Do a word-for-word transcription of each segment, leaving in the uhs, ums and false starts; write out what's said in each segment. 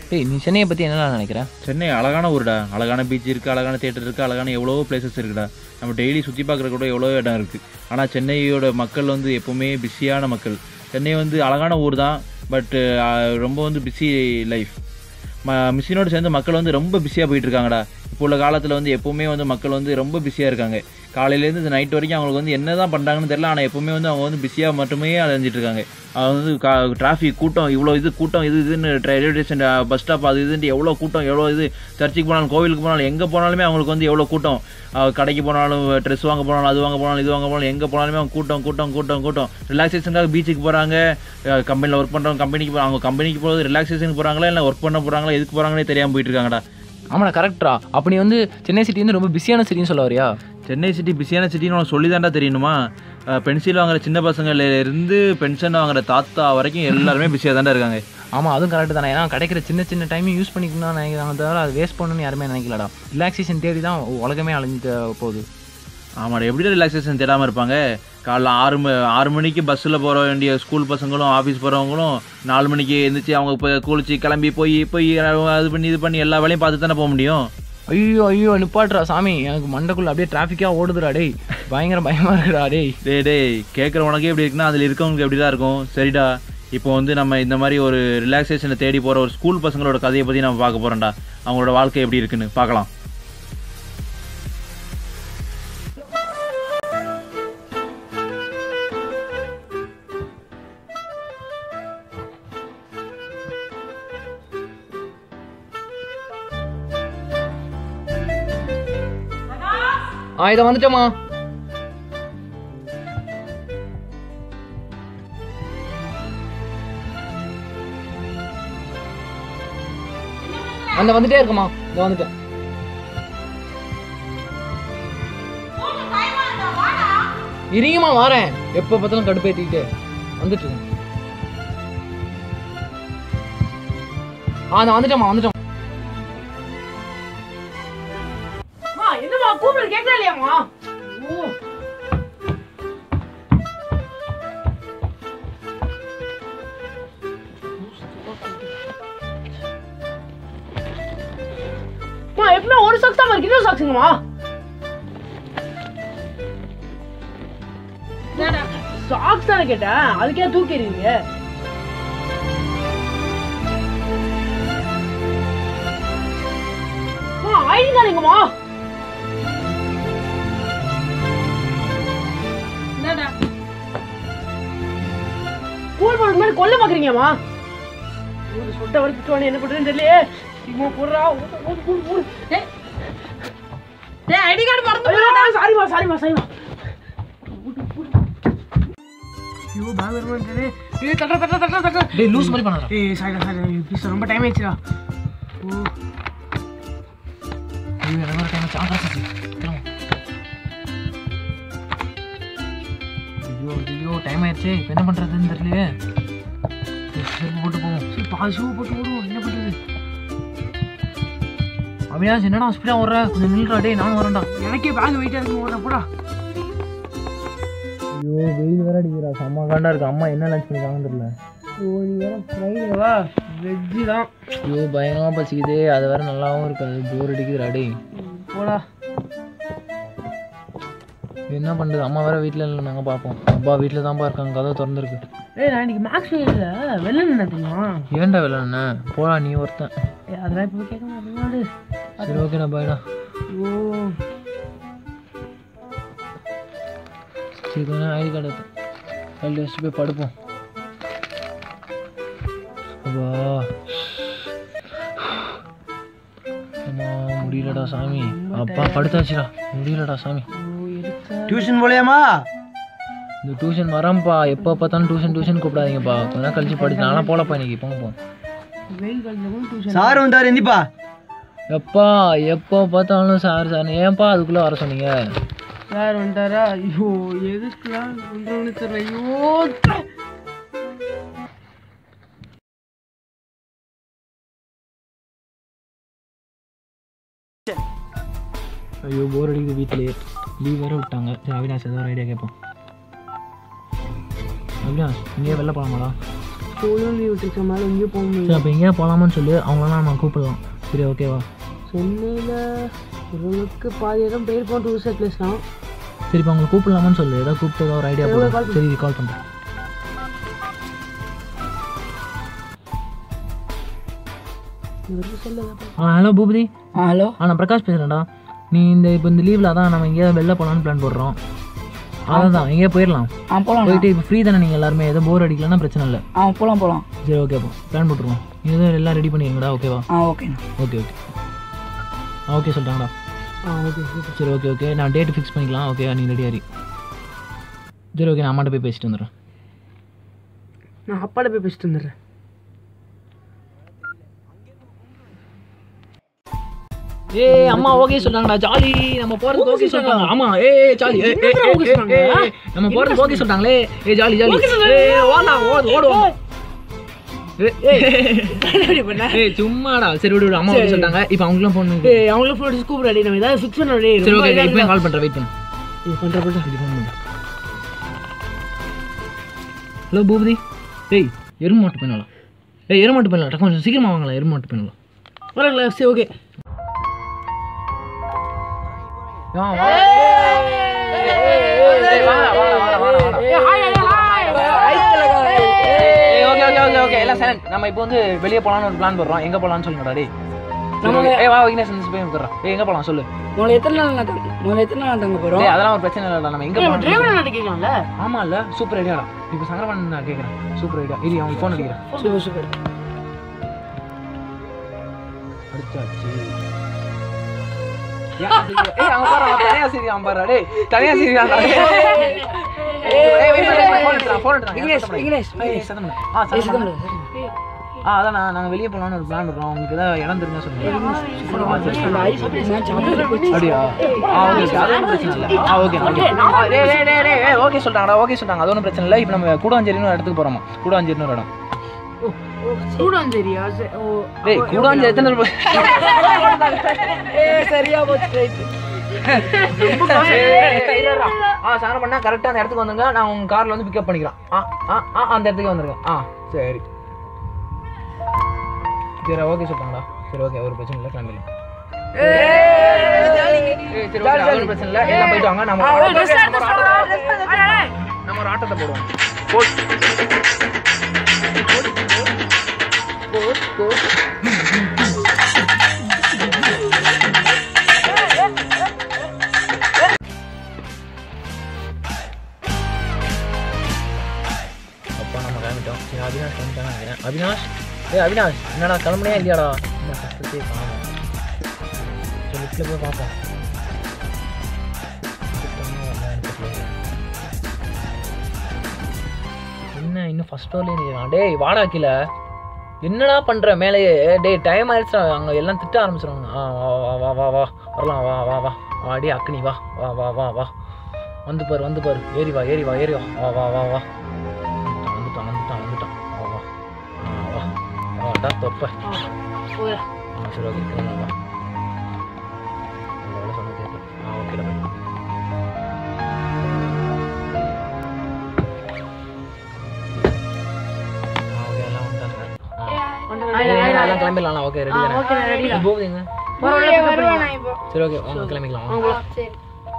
ஏய் நீ சென்னையை பற்றி என்னென்ன நினைக்கிறேன்? சென்னை அழகான ஊருடா. அழகான பீச் இருக்குது, அழகான தேட்டர் இருக்குது, அழகான எவ்வளோ பிளேசஸ் இருக்குடா. நம்ம டெய்லி சுற்றி பார்க்குற கூட எவ்வளோ இடம் இருக்குது. ஆனால் சென்னையோட மக்கள் வந்து எப்போவுமே பிஸியான மக்கள். சென்னை வந்து அழகான ஊர் தான், பட்டு ரொம்ப வந்து பிஸி லைஃப். ம மிஷினோடு சேர்ந்து மக்கள் வந்து ரொம்ப பிஸியாக போயிட்டுருக்காங்கடா. இப்போ உள்ள காலத்தில் வந்து எப்போவுமே வந்து மக்கள் வந்து ரொம்ப பிஸியாக இருக்காங்க. காலையிலேருந்து இந்த நைட் வரைக்கும் அவங்களுக்கு வந்து என்ன தான் பண்ணுறாங்கன்னு தெரியல. ஆனால் எப்போவுமே வந்து அவங்க வந்து பிஸியாக மட்டுமே அலைஞ்சிட்டு இருக்காங்க. அவங்க வந்து கா டிராஃபிக் கூட்டம், இவ்வளோ இது கூட்டம், இது இதுன்னு ரயில்வே ஸ்டேஷன், பஸ் ஸ்டாப், அது இதுன்ட்டு எவ்வளோ கூட்டம், எவ்வளோ இது சர்ச்சுக்கு போனாலும், கோவிலுக்கு போனாலும், எங்கே போனாலுமே அவங்களுக்கு வந்து எவ்வளோ கூட்டம். கடைக்கு போனாலும், ட்ரெஸ் வாங்க போனாலும், அது வாங்க போனாலும், இது வாங்க போனாலும், எங்கே போனாலுமே அவங்க கூட்டம் கூட்டம் கூட்டம் கூட்டம். ரிலாக்ஸேஷனுக்காக பீச்சுக்கு போகிறாங்க, கம்பெனியில் ஒர்க் பண்ணுறவங்க கம்பெனிக்கு போகிறாங்க. அவங்க கம்பெனிக்கு போகிறது ரிலாக்ஸேஷனுக்கு போகிறாங்களா இல்லை ஒர்க் பண்ண போகிறாங்களா, எதுக்கு போகிறாங்கன்னே தெரியாமல் போயிட்டு இருக்காங்கடா. ஆமாடா, கரெக்டா. அப்போ நீ வந்து சென்னை சிட்டி வந்து ரொம்ப பிஸியான சிட்டின்னு சொல்ல வரியா? சென்னை சிட்டி பிஸியான சிட்டின்னு உனக்கு சொல்லி தாண்டா தெரியணுமா? பென்சில் வாங்குற சின்ன பசங்கள்லேருந்து பென்ஷன் வாங்குற தாத்தா வரைக்கும் எல்லாருமே பிஸியாக தாண்டா இருக்காங்க. ஆமாம், அதுவும் கரெக்டு தானே. ஏன்னா கிடைக்கிற சின்ன சின்ன டைமையும் யூஸ் பண்ணிக்கணும்னு நினைக்கிறாங்க தவிர அது வேஸ்ட் பண்ணணும்னு யாருமே நினைக்கலடா. ரிலாக்ஸேஷன் தேடி தான் உலகமே அலைஞ்சிட்டு போகுது. ஆமாடா, எப்படி ரிலாக்ஸேஷன் தேடாமல் இருப்பாங்க? காலைல ஆறு ம ஆறு மணிக்கு பஸ்ஸில் போகிற வேண்டிய ஸ்கூல் பசங்களும் ஆஃபீஸ் போகிறவங்களும் நாலு மணிக்கு எழுந்திரிச்சி அவங்க இப்போ குளிச்சு கிளம்பி போய் போய் அது பண்ணி இது பண்ணி எல்லா வேலையும் பார்த்து தானே போக முடியும். ஐயோ ஐயோ நிப்பாட்றா சாமி, எனக்கு மண்டக்குள்ள அப்படியே டிராஃபிக்காக ஓடுதுடா டேய், பயங்கர பயமாக இருக்குடா டேய். டே டேய் கேட்குற உனக்கே எப்படி இருக்குன்னா அதில் இருக்கவங்களுக்கு எப்படி தான் இருக்கும். சரிடா, இப்போ வந்து நம்ம இந்த மாதிரி ஒரு ரிலாக்ஸேஷனை தேடி போகிற ஒரு ஸ்கூல் பசங்களோட கதையை பற்றி நம்ம பார்க்க போகிறோம்டா. அவங்களோட வாழ்க்கை எப்படி இருக்குன்னு பார்க்கலாம். ஆ இதை வந்துட்டோமா. அந்த வந்துட்டே இருக்குமா, இதை வந்துட்டேன். இருங்கம்மா வரேன், எப்போ பார்த்தாலும் கடுப்பேற்றிக்கிட்டு வந்துட்டு. ஆ நான் வந்துட்டோம்மா வந்துட்டோம். என்னமா கூப்பிடு கேட்கல இல்லையாமா? எப்பவுமே ஒரு சாக்ஸ் தான் இருக்கு, இன்னொரு சாக்ஸுங்கம்மா. சாக்ஸ் தானே கேட்டேன், அதுக்கே தூக்கிறீங்க. ஐடி தானேங்கம்மா. கூல் போடுற மாதிரி கொல்ல பாக்குறீங்கம்மா. சொட்ட வரைக்கும் என்ன பண்றேன்னு தெரியலையே. ஐடி கார்டு மறந்து. சாரிமா சாரிமா சாரிமா. ஐயோ பேக் வரமாட்டேனே. ஏய் தட்ட தட்ட தட்ட தட்ட. டேய் லூஸ் மாதிரி பண்ணாதடா. ஏய் சாரி சாரி ப்ளீஸ், ரொம்ப டைம் ஆயிடுச்சுடா. ஓ ஐயோ எனக்கு டைம் ஆச்சு. ஐயோ ஐயோ டைம் ஆயிடுச்சு, இப்போ என்ன பண்ணுறதுன்னு தெரியலையே. செருப்பு போட்டு போவோம். சரி பாதி ஷூ போட்டு ஓடுவோம், என்ன பண்ணுறது? அவினாஷ் என்னடா ஸ்பீடாக ஓடுற, கொஞ்சம் நில்றா. டேய் நானும் வரேன்டா. எனக்கே பேக் வெயிட்டாக இருக்கு, ஓடுறா போடா. ஐயோ வெயில் வேற அடிக்கிறா, செம்ம காண்டா இருக்கு. அம்மா என்ன லஞ்ச் பண்ணிருக்காங்கன்னு தெரியல. ஓ நீ வேற ஃப்ரைடேவா? வெஜ்ஜு தான். ஐயோ பயங்கரமாக பசிக்குது, அது வேற நல்லாவும் இருக்காது, போர் அடிக்குதுடா. டேய் போடா. என்ன பண்ணுறது, அம்மா வேற வீட்டில் இல்லை, நாங்கள் பார்ப்போம். அப்பா வீட்டில் தான்ப்பா இருக்காங்க, கதை திறந்துருக்கு. ஏய் நான் இன்னைக்கு மேக்ஸ் இல்லை வெளில என்ன தெரியுமா? ஏன்டா வெளில என்ன போடா, நீ ஒருத்தன். ஏ அதெல்லாம் இப்போ கேட்க மாட்டேங்காடு. சரி ஓகேண்ணா பாய்டா. ஓ சரி தானே ஐடி கார்டு எடுத்து கல்வி வச்சுட்டு போய் படுப்போம். அப்பா அம்மா முடியலடா சாமி. அப்பா படுத்தாச்சுடா, முடியலடா சாமி. டியூஷன் போலையாமா? இந்த டியூஷன் வரேன்ப்பா, எப்போ பார்த்தாலும் டியூஷன் டியூஷன் கூப்பிடாதீங்கப்பா, கொஞ்ச நேரம் கழிச்சு படிச்சு நானும் போகலப்பா இன்னைக்கு. போங்க போ. சார் வந்தார் எந்திப்பா. எப்பா எப்போ பார்த்தாலும் சார் சார், ஏன்ப்பா அதுக்குள்ளே வர சொன்னீங்க? சார் வந்துட்டாரா? ஐயோ எதுக்குலாம் ஒன்று தெரியல. ஐயோ ஐயோ போர் அடிக்குது, வீட்டிலே லீவ் வேறு விட்டாங்க. சரி அவினாஷ் ஏதோ ஒரு ஐடியா கேட்போம். அவினாஷ் இங்கேயே வெளில போகலாமாடா? ஸ்கூலும் லீவ் விட்டுருக்க மேலே எங்கேயும் போக முடியும். சரி அப்போ எங்கேயா போகலாமான்னு சொல்லி அவங்களாம் நம்ம கூப்பிடலாம். சரி ஓகேவா? சென்னையில் ஓரளவுக்கு பாதி இடம் போயிருப்போம் டூரிஸ்ட் பிளேஸ்லாம். சரி இப்போ அவங்களை கூப்பிடலாமான்னு சொல்லு. ஏதாவது கூப்பிட்டு ஏதாவது ஒரு ஐடியா போடுவோம். சரி கால் பண்ணுறேன். ஆ ஹலோ பூபதி. ஆ ஹலோ. ஆ நான் பிரகாஷ் பேசுகிறேன்டா. நீ இந்த இப்போ இந்த லீவில் அதான் நம்ம எங்கேயாவது வெளில போகலான்னு பிளான் போடுறோம். அதான் தான் எங்கேயா போயிடலாம். ஆ போகலாம். போயிட்டு இப்போ ஃப்ரீ தானே நீங்கள் எல்லாருமே? எதுவும் போர் அடிக்கலன்னா பிரச்சனை இல்லை. ஆ போகலாம் போகலாம். சரி ஓகே அப்போ பிளான் போட்டுருவோம். நீ எதுவும் எல்லாம் ரெடி பண்ணிடுங்கடா. ஓகேவா? ஆ ஓகேண்ணா. ஓகே ஓகே ஆ ஓகே சொல்லிட்டாங்கடா. ஆ ஓகே சரி ஓகே ஓகே நான் டேட்டு ஃபிக்ஸ் பண்ணிக்கலாம். ஓகே நீ ரெடி ஆறி. சரி ஓகே நான் அம்மாட்ட போய் பேசிட்டு வந்துடுறேன். நான் அப்பாட்ட போய் பேசிட்டு வந்துடுறேன். ஏ அம்மா ஓகே சொல்றாங்கடா. ஜாலி நம்ம போறது ஓகே சொல்றாங்க. ஆமா ஏ ஜாலி ஏ நம்ம போறது ஓகே சொல்றாங்களே. ஏ ஜாலி ஜாலி ஏ வாடா ஓடு ஓடுவோம். ஏய் சும்மாடா. சரி விடு விடு. அம்மா ஓகே சொல்றாங்க. இப்போ அவங்களும் ஃபோன் பண்ணி ஏய் அவங்களும் ஃபோன் அடிச்சு கூப்பிடுறா. நம்ம ஏதாவது ஃபிக்ஸ் பண்ண டேய். சரி ஓகே இப்போ கால் பண்றேன். வெயிட் பண்ணு. இது பண்ற பண்ற இது ஃபோன் பண்ணு. ஹலோ பூபதி. ஏய் எருமாட்டு பண்ணலாம். ஏய் எருமாட்டு பண்ணலாம். டக்கு சீக்கிரமா வாங்கலாம். எருமாட்டு பண்ணலாம். வரல. சரி ஓகே. ஆ வா. ஏய் வா வா வா வா. ஏய் ஹாய் ஹாய் ஹாய். ஏய் ஓகே ஓகே ஓகே ஓகே எல்லாம் சைலண்ட். நம்ம இப்போ வந்து வெளிய போலாம்னு ஒரு பிளான் போடுறோம். எங்க போலாம்னு சொல்லுங்கடா டேய். நம்ம ஏய் வா விக்னேஷ் வந்து போய் உட்கார்றா. ஏய் எங்க போலாம் சொல்லு. மொத எத்தனை நாள் நான் தங்க மொத எத்தனை நாள் தங்க போறோம்? டேய் அதெல்லாம் ஒரு பிரச்சனை இல்லடா. நம்ம எங்க போலாம்? டிரைவர் அண்ணா கேக்கலாம்ல? ஆமா இல்ல சூப்பர் ஐடியாடா. இப்போ சங்கரவன் நான் கேக்குறேன். Super idea. இரு அவன் ஃபோன் அடிக்குறேன். Super super. அடிச்சாச்சு. ஏய் அங்க பாரு தனியா சிரியாம் பாரு டேய். தனியா சிரியாம் டேய். ஏய் வெயிட் பண்ணு ஃபோன் எடுடா ஃபோன் எடுடா. விக்னேஷ் விக்னேஷ் ஏய் சத்தம் பண்ணு. ஆ சத்தம் பண்ணு. ஆ அதான் நான் நாங்க வெளிய போலாம்னு ஒரு பிளான் பண்றோம். உங்களுக்கு ஏதாவது இடம் தெரிஞ்சா சொல்லுங்க. அப்படியா? ஆ ஓகே அது ஒன்றும் பிரச்சனை இல்லை. ஆ ஓகே ஓகே. டேய் டேய் டேய் டேய் ஓகே சொல்றாங்கடா. ஓகே சொல்றாங்க. அது ஒன்றும் பிரச்சனை இல்லை. இப்போ நம்ம கூடாஞ்சேரின்னு ஒரு இடத்துக்கு போறோமா? கூடாஞ்சேரின்னு ஒரு இடம். கூடாஞ்சேரியா? ஓ டேய் கூடாஞ்சேரி எத்தனை ரூபாய்? ஏய் சரியா போச்சு ரைட். ஆ சாரம் பண்ணா கரெக்டா அந்த இடத்துக்கு வந்துங்க. நான் உங்க கார்ல வந்து பிக்கப் பண்ணிக்கிறேன். ஆ ஆ ஆ அந்த இடத்துக்கு வந்துருங்க. ஆ சரி சரி ஓகே சொல்றாங்கடா. சரி ஓகே ஒரு பிரச்சனை இல்லை. கிளம்பிடலாம். சரி ஓகே ஒரு பிரச்சனை இல்லை. எல்லாம் போயிட்டு வாங்க. நம்ம நம்ம ஒரு ஆட்டத்தை போடுவோம். அப்பா நம்ம கிளம்பிட்டோம். சரி அவினாஷ் வந்துட்டாங்க நினைக்கிறேன். அவினாஷ் ஏ அவினாஷ் என்னடா கிளம்புனே இல்லையாடா? என்ன கஷ்டத்தையே காணும். சரி லிஃப்ட்டில் போய் பார்ப்போம். என்ன இன்னும் ஃபர்ஸ்ட் ஃப்ளோர்லேயே நிற்கிறான். டேய் வாடா கீழே. என்னடா பண்ணுற மேலேயே? டேய் டைம் ஆயிடுச்சுடா. அங்கே எல்லாம் திட்ட ஆரம்பிச்சிடுவாங்க. ஆ வா வா வா வா வா வரலாம். வா வா வா வாடி அக்னி வா வா வா வா வா வந்து பாரு வந்து பாரு. ஏறி வா ஏறி வா ஏறி வா வா வா வா வா வந்துட்டான் வந்துட்டான் வந்துட்டான். வா வா ஆ வா வாடா தொப்ப. ஆ சரி ஓகே கிளம்பலாம் வா. வேலை சொன்ன கேட்கல. ஆ ஓகேடா பை. ஆ ஓகே எல்லாம் வந்துட்டாங்க. எல்லாம் கிளம்பிடலாம். ஓகே ரெடி தானே? Okay ready. போகுதுங்க. வருவானா இப்போ? சரி ஓகே வாங்க கிளம்பிக்கலாம். சரி.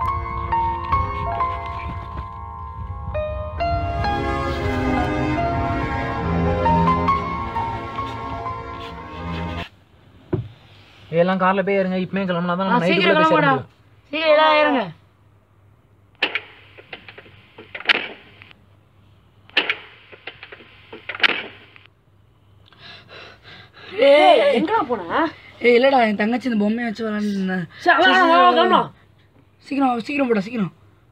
எல்லாம் கார்ல போய் ஏறுங்க. இப்பமே கிளம்பினா தான் நம்ம நைட்டுக்குள்ள போய் சேர முடியும். சீக்கிரம் எல்லாம் ஏறுங்க. ஏய் எங்கடா போன? ஏய் இல்லடா என் தங்கச்சி இந்த பொம்மையை வச்சு விளாண்டுருந்தேன். சீக்கிரம் சீக்கிரம் போடா சீக்கிரம்.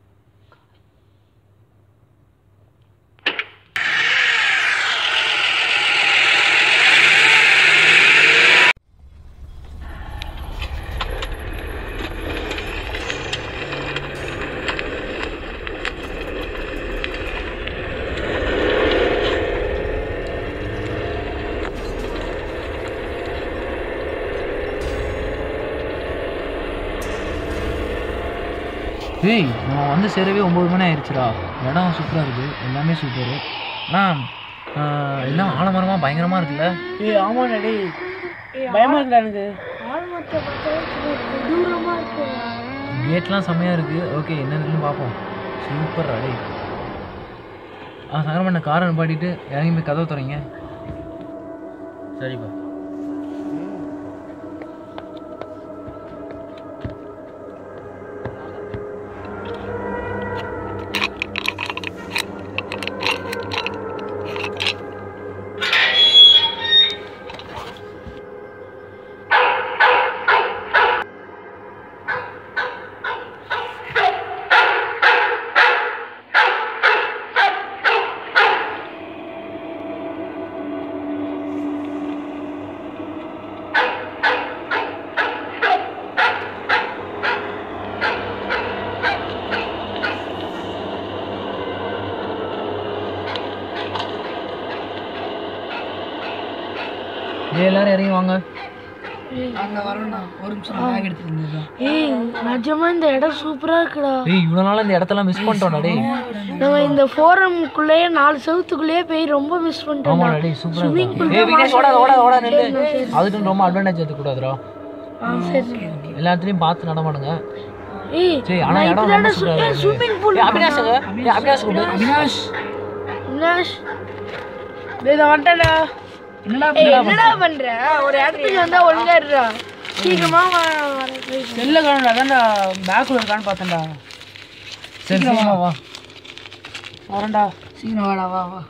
ஏய் நம்ம வந்து சேரவே ஒம்பது மணி ஆயிடுச்சுடா. இடம் சூப்பராக இருக்குது. எல்லாமே சூப்பரு. ஆனால் எல்லாம் ஆலமரமாக பயங்கரமாக இருக்குல்ல. ஏய் ஆமாண்ணா டேய் பயமா இருக்குடா எனக்கு. கேட்லாம் செம்மையாக இருக்குது. ஓகே என்னன்னு பார்ப்போம். சூப்பர் அடே. ஆ சங்கரம் பண்ண காரை நிப்பாட்டிட்டு இறங்கி போய் கதவை துறங்க. சரிப்பா. எல்லாரும் இறங்கி வாங்க. அங்க வரணும்ண்ணா ஒரு நிமிஷம் பேக் எடுத்துட்டு இருந்தேன். ஏய் நிஜமா இந்த இடம் சூப்பரா இருக்குடா. ஏய் இவ்வளோ நாள் இந்த இடத்தெல்லாம் மிஸ் பண்ணிட்டோம்டா டேய். நம்ம இந்த ஃபோரம்குள்ளேயே நாலு செவத்துக்குள்ளேயே போய் ரொம்ப மிஸ் பண்ணிட்டோம். ஆமாடா டேய் சூப்பரா இருக்கு. ஏய் விக்னேஷ் ஓட ஓட ஓட நில்லு. அதுக்கு ரொம்ப அட்வான்டேஜ் எடுக்க கூடாதுடா. சரி எல்லாத்துலயும் பார்த்து நடமாடுங்க. ஏய் சரி ஆனா இடம் ரொம்ப சூப்பரா இருக்கு. Swimming pool. ஏய் அபினாஷ்ங்க. ஏய் அபினாஷ் கூப்பிடு. அவினாஷ் வினாஷ் டேய் நான் வந்துட்டேன்டா. என்னடா ஏய் என்னடா பண்ற? ஒரு இடத்துக்கு வந்தா ஒழுங்கா இருடா. சீக்கிரமா வா. செல்ல காணடா அதான்டா பேக்குள்ள இருக்கான்னு பார்த்தேன்டா. சரி சீக்கிரமா வா. வரேன்டா சீக்கிரம் வாடா வா வா.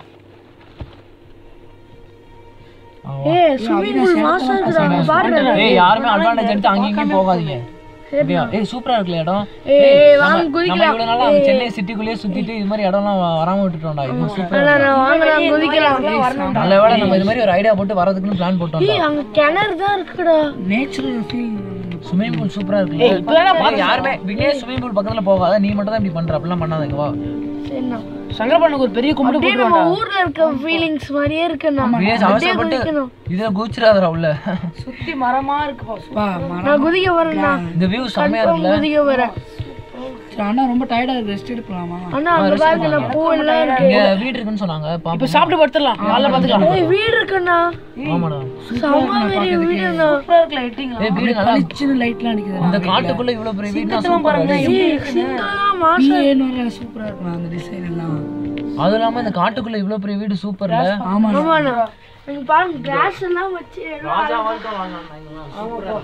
ஏய் ஸ்விமிங் பூல் மாசா இருக்குடா பாருடா. ஏய் யாருமே அட்வான்டேஜ் எடுத்து அங்க இங்க போகாதீங்க. சரியா? ஏய் சூப்பரா இருக்குல இடம். ஏய் வாங்க நம்ம குதிக்கலாம். இவ்வளவு நாளா அந்த சென்னை சிட்டிக்குள்ளே சுத்திட்டு இது மாதிரி இடம்லாம் வராம விட்டுட்டோம்டா. இது சூப்பரா நான் வாங்க நான் குதிக்கலாம். நல்ல வேளை நம்ம இது மாதிரி ஒரு ஐடியா போட்டு வரதுக்குன்னு பிளான் போட்டோம். ஏய் அங்க கிணறு தான் இருக்குடா. Natural feel. ஸ்விமிங் பூல் சூப்பரா இருக்கு. ஏய் இப்போதானே பாத்து யாருமே விக்னேஷ் ஸ்விமிங் பூல் பக்கத்துல போகாத. நீ மட்டும் தான் இப்படி பண்ற. அப்பலாம் பண்ணாதீங்க வா. சரிண்ணா. சங்கரப்பனுக்கு ஒரு பெரிய கும்பிட்டு அப்படியே போட்டுருவான்டா. நம்ம ஊர்ல இருக்க ஃபீலிங்ஸ் மாதிரியே இருக்குண்ணா. விக்னேஷ் அவசரப்பட்டு இதுல குதிச்சிராதடா உள்ள. சுத்தி மரமா இருக்கு பா. நான் குதிக்க வரேன்னா. இந்த வியூ செமையா இருக்குல்ல. குதிக்க வரேன். அண்ணா ரொம்ப டயர்டா இருக்கு ரெஸ்ட் எடுக்கலாமா? அண்ணா அங்க பாருங்க பூ எல்லாம் இருக்கு. இங்க வீடு இருக்குன்னு சொன்னாங்க. இப்ப பாப்போம். சாப்பிட்டு படுத்துறலாம். நாளை பாத்துக்கலாம். ஏய் வீடு இருக்குண்ணா. ஆமாடா. செம்ம பெரிய வீடுண்ணா. சூப்பரா இருக்கு லைட்டிங். ஏய் வீடு நல்லா சின்ன லைட்லாம் அடிக்குது. இந்த காட்டுக்குள்ள இவ்வளவு பெரிய வீடுனா சூப்பரா இருக்கு. ஏய் சிங்கலாம் மாசா. ஏனோல சூப்பரா இருக்கு அந்த டிசைன் எல்லாம். அது இல்லாம இந்த காட்டுக்குள்ள இவ்வளவு பெரிய வீடு சூப்பர் இல்ல. ஆமா ஆமாண்ணா. நீங்க பாருங்க கிராஸ் எல்லாம் வச்சு ராஜா வாழ்க்கை வாங்கலாம் சூப்பரா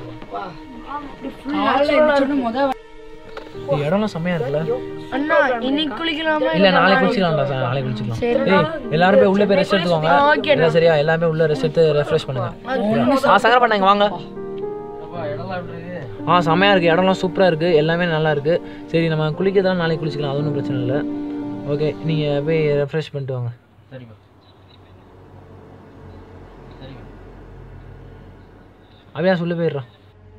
காலைல முத இந்த இடம்லாம் செமையா இருக்குல்ல. அண்ணா இன்னைக்கு குளிக்கலாமா? இல்ல நாளைக்கு குளிச்சுக்கலாம்டா சார். நாளைக்கு குளிச்சுக்கலாம். ஏய் எல்லாரும் போய் உள்ள போய் ரெஸ்ட் எடுத்துவாங்க. இல்ல சரியா? எல்லாரும் போய் உள்ள ரெஸ்ட் எடுத்து ரெஃப்ரெஷ் பண்ணுங்க. ஆ சங்கர பண்ணாங்க வாங்க. ஆ செமையா இருக்கு. இடம்லாம் சூப்பரா இருக்கு. எல்லாமே நல்லா இருக்கு. சரி நம்ம குளிக்கிறதெல்லாம் நாளைக்கு குளிச்சுக்கலாம். அது ஒன்றும் பிரச்சனை இல்லை. ஓகே நீங்கள் போய் ரெஃப்ரெஷ் பண்ணிட்டு வாங்க. சரிப்பா சரிப்பா. அப்படியா சொல்லி போயிடுறான்.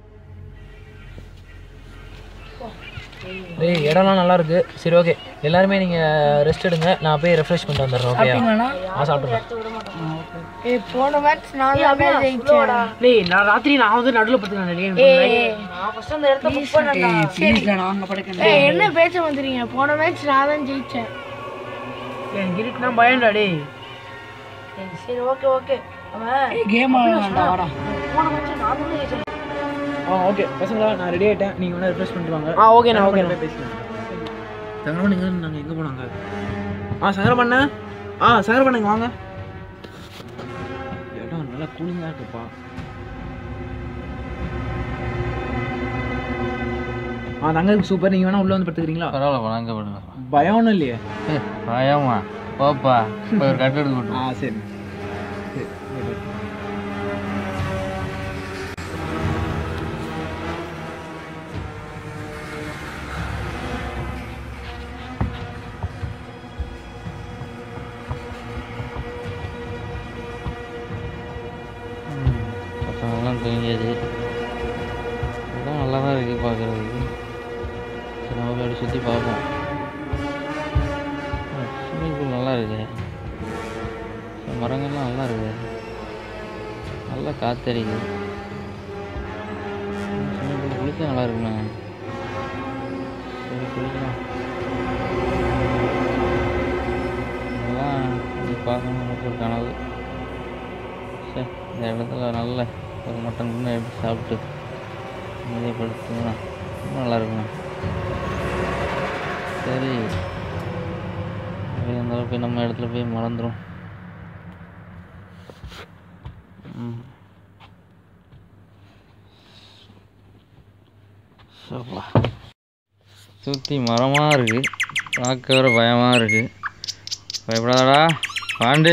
டேய் இடம்லாம் நல்லா இருக்கு. சரி ஓகே எல்லாருமே நீங்கள் ரெஸ்ட் எடுங்க. நான் போய் ரெஃப்ரெஷ் பண்ணிட்டு வந்துடுறேன். ஓகே ஆ சாப்பிட்றேன். ஏய் போன மேட்ச் நான் தான் ஜெயிச்சேன். டேய் நான் ராத்திரி நான் வந்து நடுவுல படுத்துறேன். ஏய் நான் ஃபர்ஸ்ட் அந்த இடத்த புக் பண்ணேன்டா. ப்ளீஸ் நான் அங்க படுக்கறேன். ஏய் என்ன பேச்ச வந்துறீங்க? போன மேட்ச் நான் தான் ஜெயிச்சேன். எனக்கு இருட்டுனா பயம்டா டேய். சரி ஓகே ஓகே. அவன் கேம் ஆடலாம் வாடா. போன மேட்ச் நான் தான் ஜெயிச்சேன். ஆ ஓகே பசங்களா நான் ரெடி ஆகிட்டேன். நீங்கள் வேணால் ரெஃப்ரெஷ் பண்ணிட்டு வாங்க. ஆ ஓகேண்ணா ஓகேண்ணா. பேசுகிறேன். சங்கரம் நீங்கள் நாங்கள் எங்கே போனாங்க? ஆ சங்கரம் பண்ண ஆ சங்கரம் பண்ணுங்க வாங்க. இடம் நல்லா கூலிங்காக இருக்குப்பா. ஆ தங்களுக்கு சூப்பர். நீங்கள் வேணால் உள்ளே வந்து படுத்துக்கிறீங்களா? பரவாயில்ல நாங்கள் பண்ணுங்க. பயம் ஒன்றும் இல்லையே. பயமா போப்பா போய் ஒரு கட்டு எடுத்து ஆ சரி சரி. பசங்கள்லாம் தூங்கியது. இடம் நல்லா தான் இருக்குது பார்க்குறதுக்கு. சரி நம்ம போய் அப்படி சுற்றி பார்ப்போம். ஸ்விம்மிங் பூல் நல்லா இருக்குது. மரங்கள்லாம் நல்லா இருக்குது. நல்லா காற்றடிக்குது. ஸ்விம்மிங் பூல் குளிக்க நல்லா இருக்குண்ணா. சரி குளிக்கலாம். இதெல்லாம் பார்க்கணும் நமக்கு ஒரு கனவு. சரி இந்த இடத்துல நல்ல ஒரு மட்டன் கூட எடுத்து சாப்பிட்டு நிறைய படுத்துங்கன்னா நல்லா இருக்குண்ணா. சரி இருந்தாலும் போய் நம்ம இடத்துல போய் மறந்துடும். ம் சோப்பா சுற்றி மரமாக இருக்குது, பார்க்க வர பயமாக இருக்குது. பயப்படாதடா பாண்டு.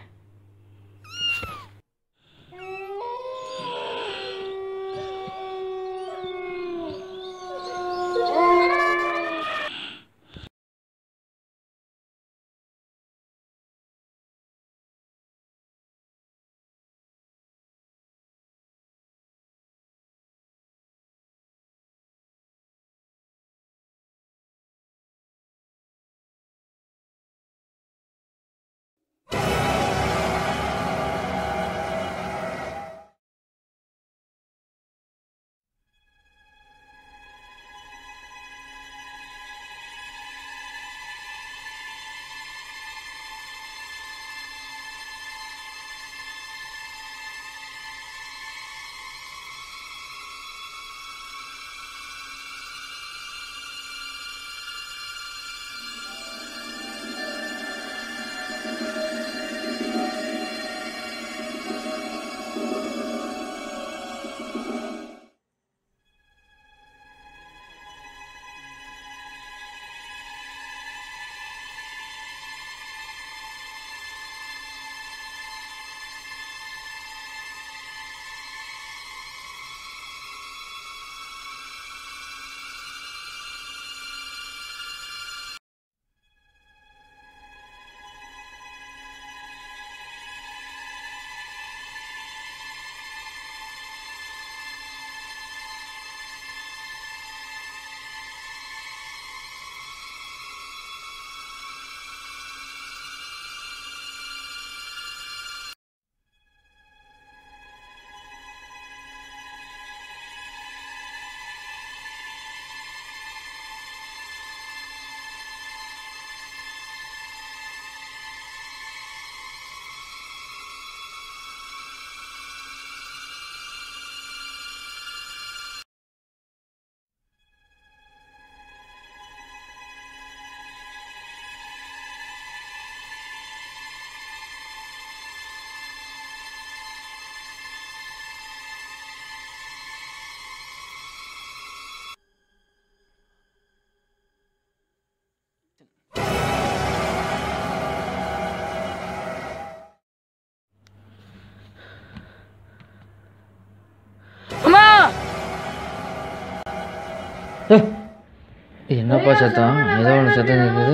என்னப்பா சத்தம்? ஏதோ ஒன்று சத்தம் கேட்குது.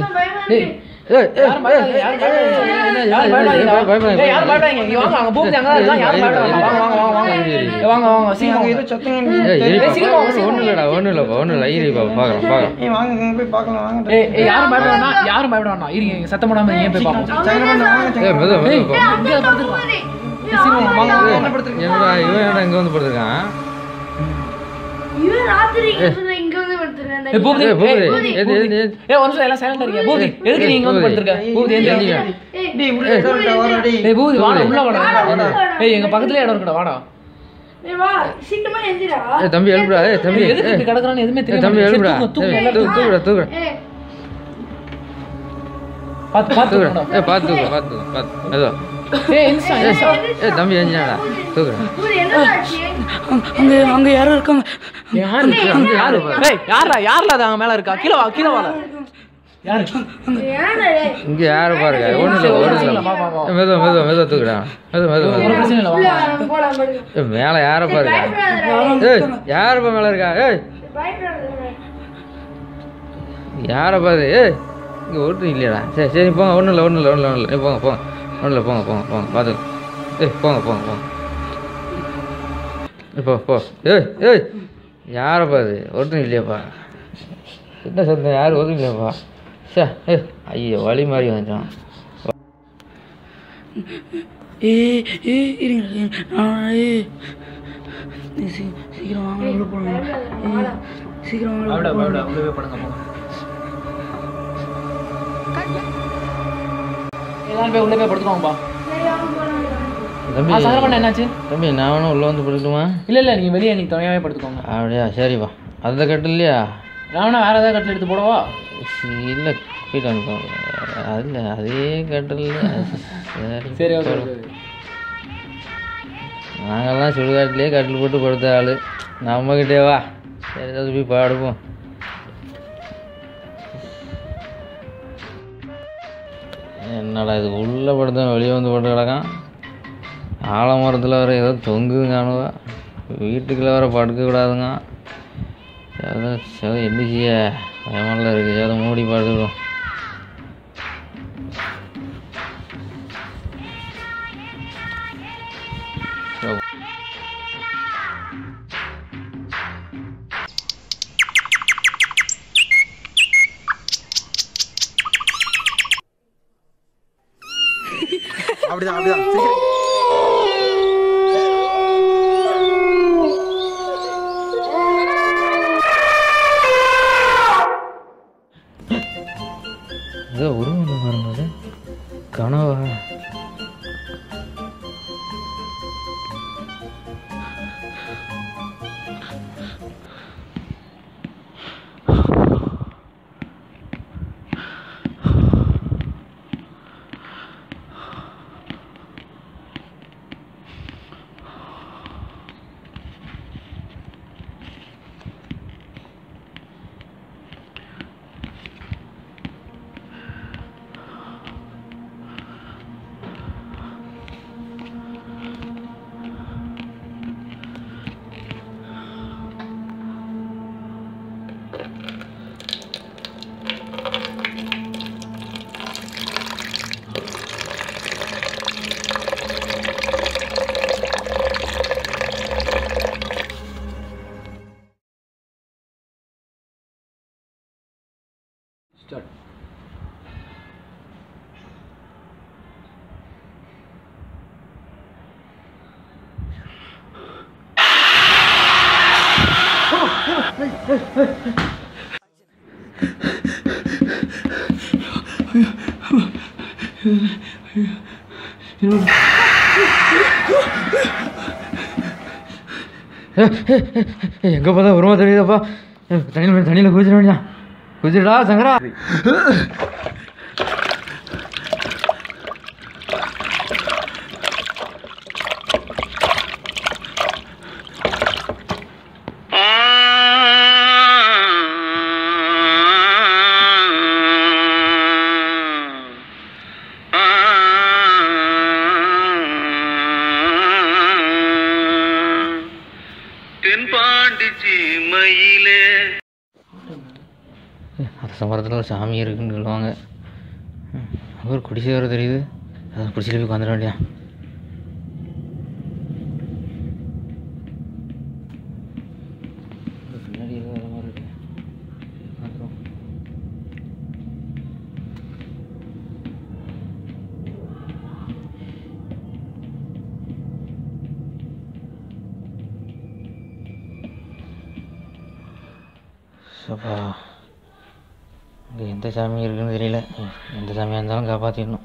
ஒன்றும் இல்லைடா ஒன்றும் இல்லைப்பா ஒன்றும் இல்லை. ஐரிப்பா பார்க்கலாம் பார்க்கலாம். யாரும் பயப்பட வேணாம், யாரும் பயப்பட வேணாம். இருங்க சத்தம் போடாம ஏன் போய் பார்ப்போம். ஏ மெதுவா மெதுவா என்னடா இவன் என்னடா இங்கே வந்து படுத்துருக்கான்? எங்க பக்கத்துல இடம் இருக்குடா, வாடா. தம்பி எழுப்புடா. தம்பி எதுக்கு கிடக்குறான்னு எதுவுமே தெரியும். தம்பி எழுப்புடா. தூக்குடா தூக்குடா. பாத்து பாத்து ஏ பாத்து தூக்கு பாத்து பாத்து மெதுவா. ஏய் இன்சா இன்சா. ஏ தம்பி எஞ்சினாடா தூக்குடா. அங்க அங்க யாரோ இருக்காங்க. யாரு அங்க யாரு? ஏய் யாரா யாரல அது அங்க மேல இருக்கா? கீழ வா கீழ வா. யாரு? இங்க யாரு பாருங்க. ஒண்ணு இல்ல ஒண்ணு இல்ல. மெதுவா மெதுவா மெதுவா தூக்குடா. மெதுவா மெதுவா. ஒரு பிரச்சனை இல்ல வா. மேல யார பாருங்க. ஏய் யாரு மேல இருக்கா? ஏய் யார பாரு. ஏய் இங்க ஒருத்தர் இல்லையாடா. சரி சரி போங்க. ஒன்றும் இல்லை ஒன்றும் இல்லை ஒன்றும் இல்லை. போங்க போங்க ஒன்றும் இல்லை. போங்க போங்க போங்க பார்த்து. ஏய் போங்க போங்க போங்க. இப்போ போ. ஏய் ஏய் யாரை பாரு. ஒருத்தரும் இல்லையாப்பா. என்ன சத்தம்? யாரும் ஒருத்தரும் இல்லையாப்பா. சே ஏ ஐயோ வழி மாதிரி வந்துட்டான். ஏ ஏ இருங்க சீக்கிரம் வாங்க உள்ள போகலாம். சீக்கிரம் வாங்க. எல்லாரும் போய் உள்ளே போய் படுத்துக்கோங்கப்பா. தம்பி சங்கரமண்ணா என்னாச்சு? தம்பி நான் வேணும் உள்ளே வந்து படுக்கட்டுமா? இல்லை இல்லை நீங்கள் வெளியே நீங்கள் துணையாகவே படுத்துக்கோங்க. அப்படியா சரிப்பா. அந்த கட்டு இல்லையா? நான் வேணா வேறு ஏதாவது கட்டில் எடுத்து போடவா? இல்லை போயிட்டு வந்துட்டோம். அதில் அதே கட்டில் சரி சரி ஓகே ஓகே. நாங்கள்லாம் சுடுகாட்டிலே கட்டில் போட்டு படுத்த ஆள். நம்மக்கிட்டே வா. சரி ஏதாவது போய் பாடுப்போம். என்னடா இது உள்ளே படுத்தோம் வெளியே வந்து படுத்து கிடக்கான். ஆலமரத்தில் வர ஏதோ தொங்குங்க காணுவா. வீட்டுக்குள்ளே வர படுக்கக்கூடாதுங்க. ஏதோ ஏதோ என்ன செய்ய பயமெல்லாம் இருக்குது. ஏதோ மூடி படுத்துக்கிடும். அப்படிதான் அப்படிதான் ஏதோ உருவம் பாருங்க. அது கனவா? ஸ்டார்ட். எங்கே பார்த்தா உருவம் தெரியுதாப்பா? தண்ணியில் தண்ணியில் குதிச்சிட வேண்டியதான். குதிடா சங்கரா. அரச மரத்தில் சாமி இருக்குன்னு சொல்லுவாங்க. அங்கே ஒரு குடிசை வர தெரியுது. அதான் குடிசையில் போய் உட்காந்துட வேண்டியா. பின்னாடி ஏதோ வர மாதிரி இருக்கு. சப்பா இங்கே எந்த சாமி இருக்குன்னு தெரியல. எந்த சாமியாக இருந்தாலும் காப்பாற்றிடணும்.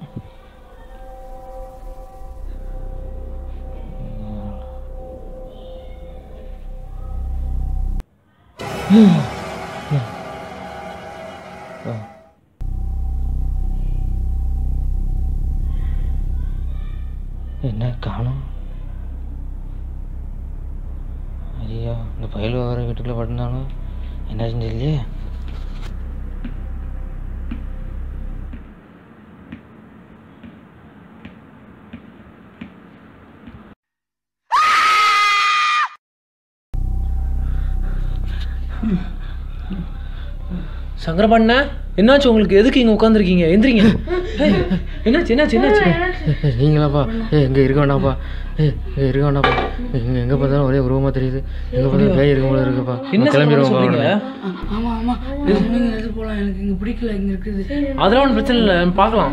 என்ன காணும்? ஐயோ இந்த பயில வர வீட்டுக்குள்ளே பட்டிருந்தாலும் என்னாச்சுன்னு தெரியலையே. சங்கரமண்ணா என்னாச்சு உங்களுக்கு? எதுக்கு இங்கே உட்காந்துருக்கீங்க? எந்திரிங்க. என்னாச்சு என்னாச்சு என்னாச்சு? நீங்களாப்பா? ஏ எங்கே இருக்க வேண்டாம்ப்பா. ஏ இங்கே இருக்க வேண்டாம்ப்பா. இங்கே எங்கே பார்த்தாலும் ஒரே உருவமாக தெரியுது. எங்கே பார்த்தாலும் பேய் இருக்க போல இருக்குப்பா. என்ன கிளம்பிடுவோம். ஆமா ஆமா நீங்க எடுத்து போலாம். எனக்கு இங்க பிடிக்கல இங்க இருக்குது. அதெல்லாம் ஒன்றும் பிரச்சனை இல்லை, பார்க்கலாம்.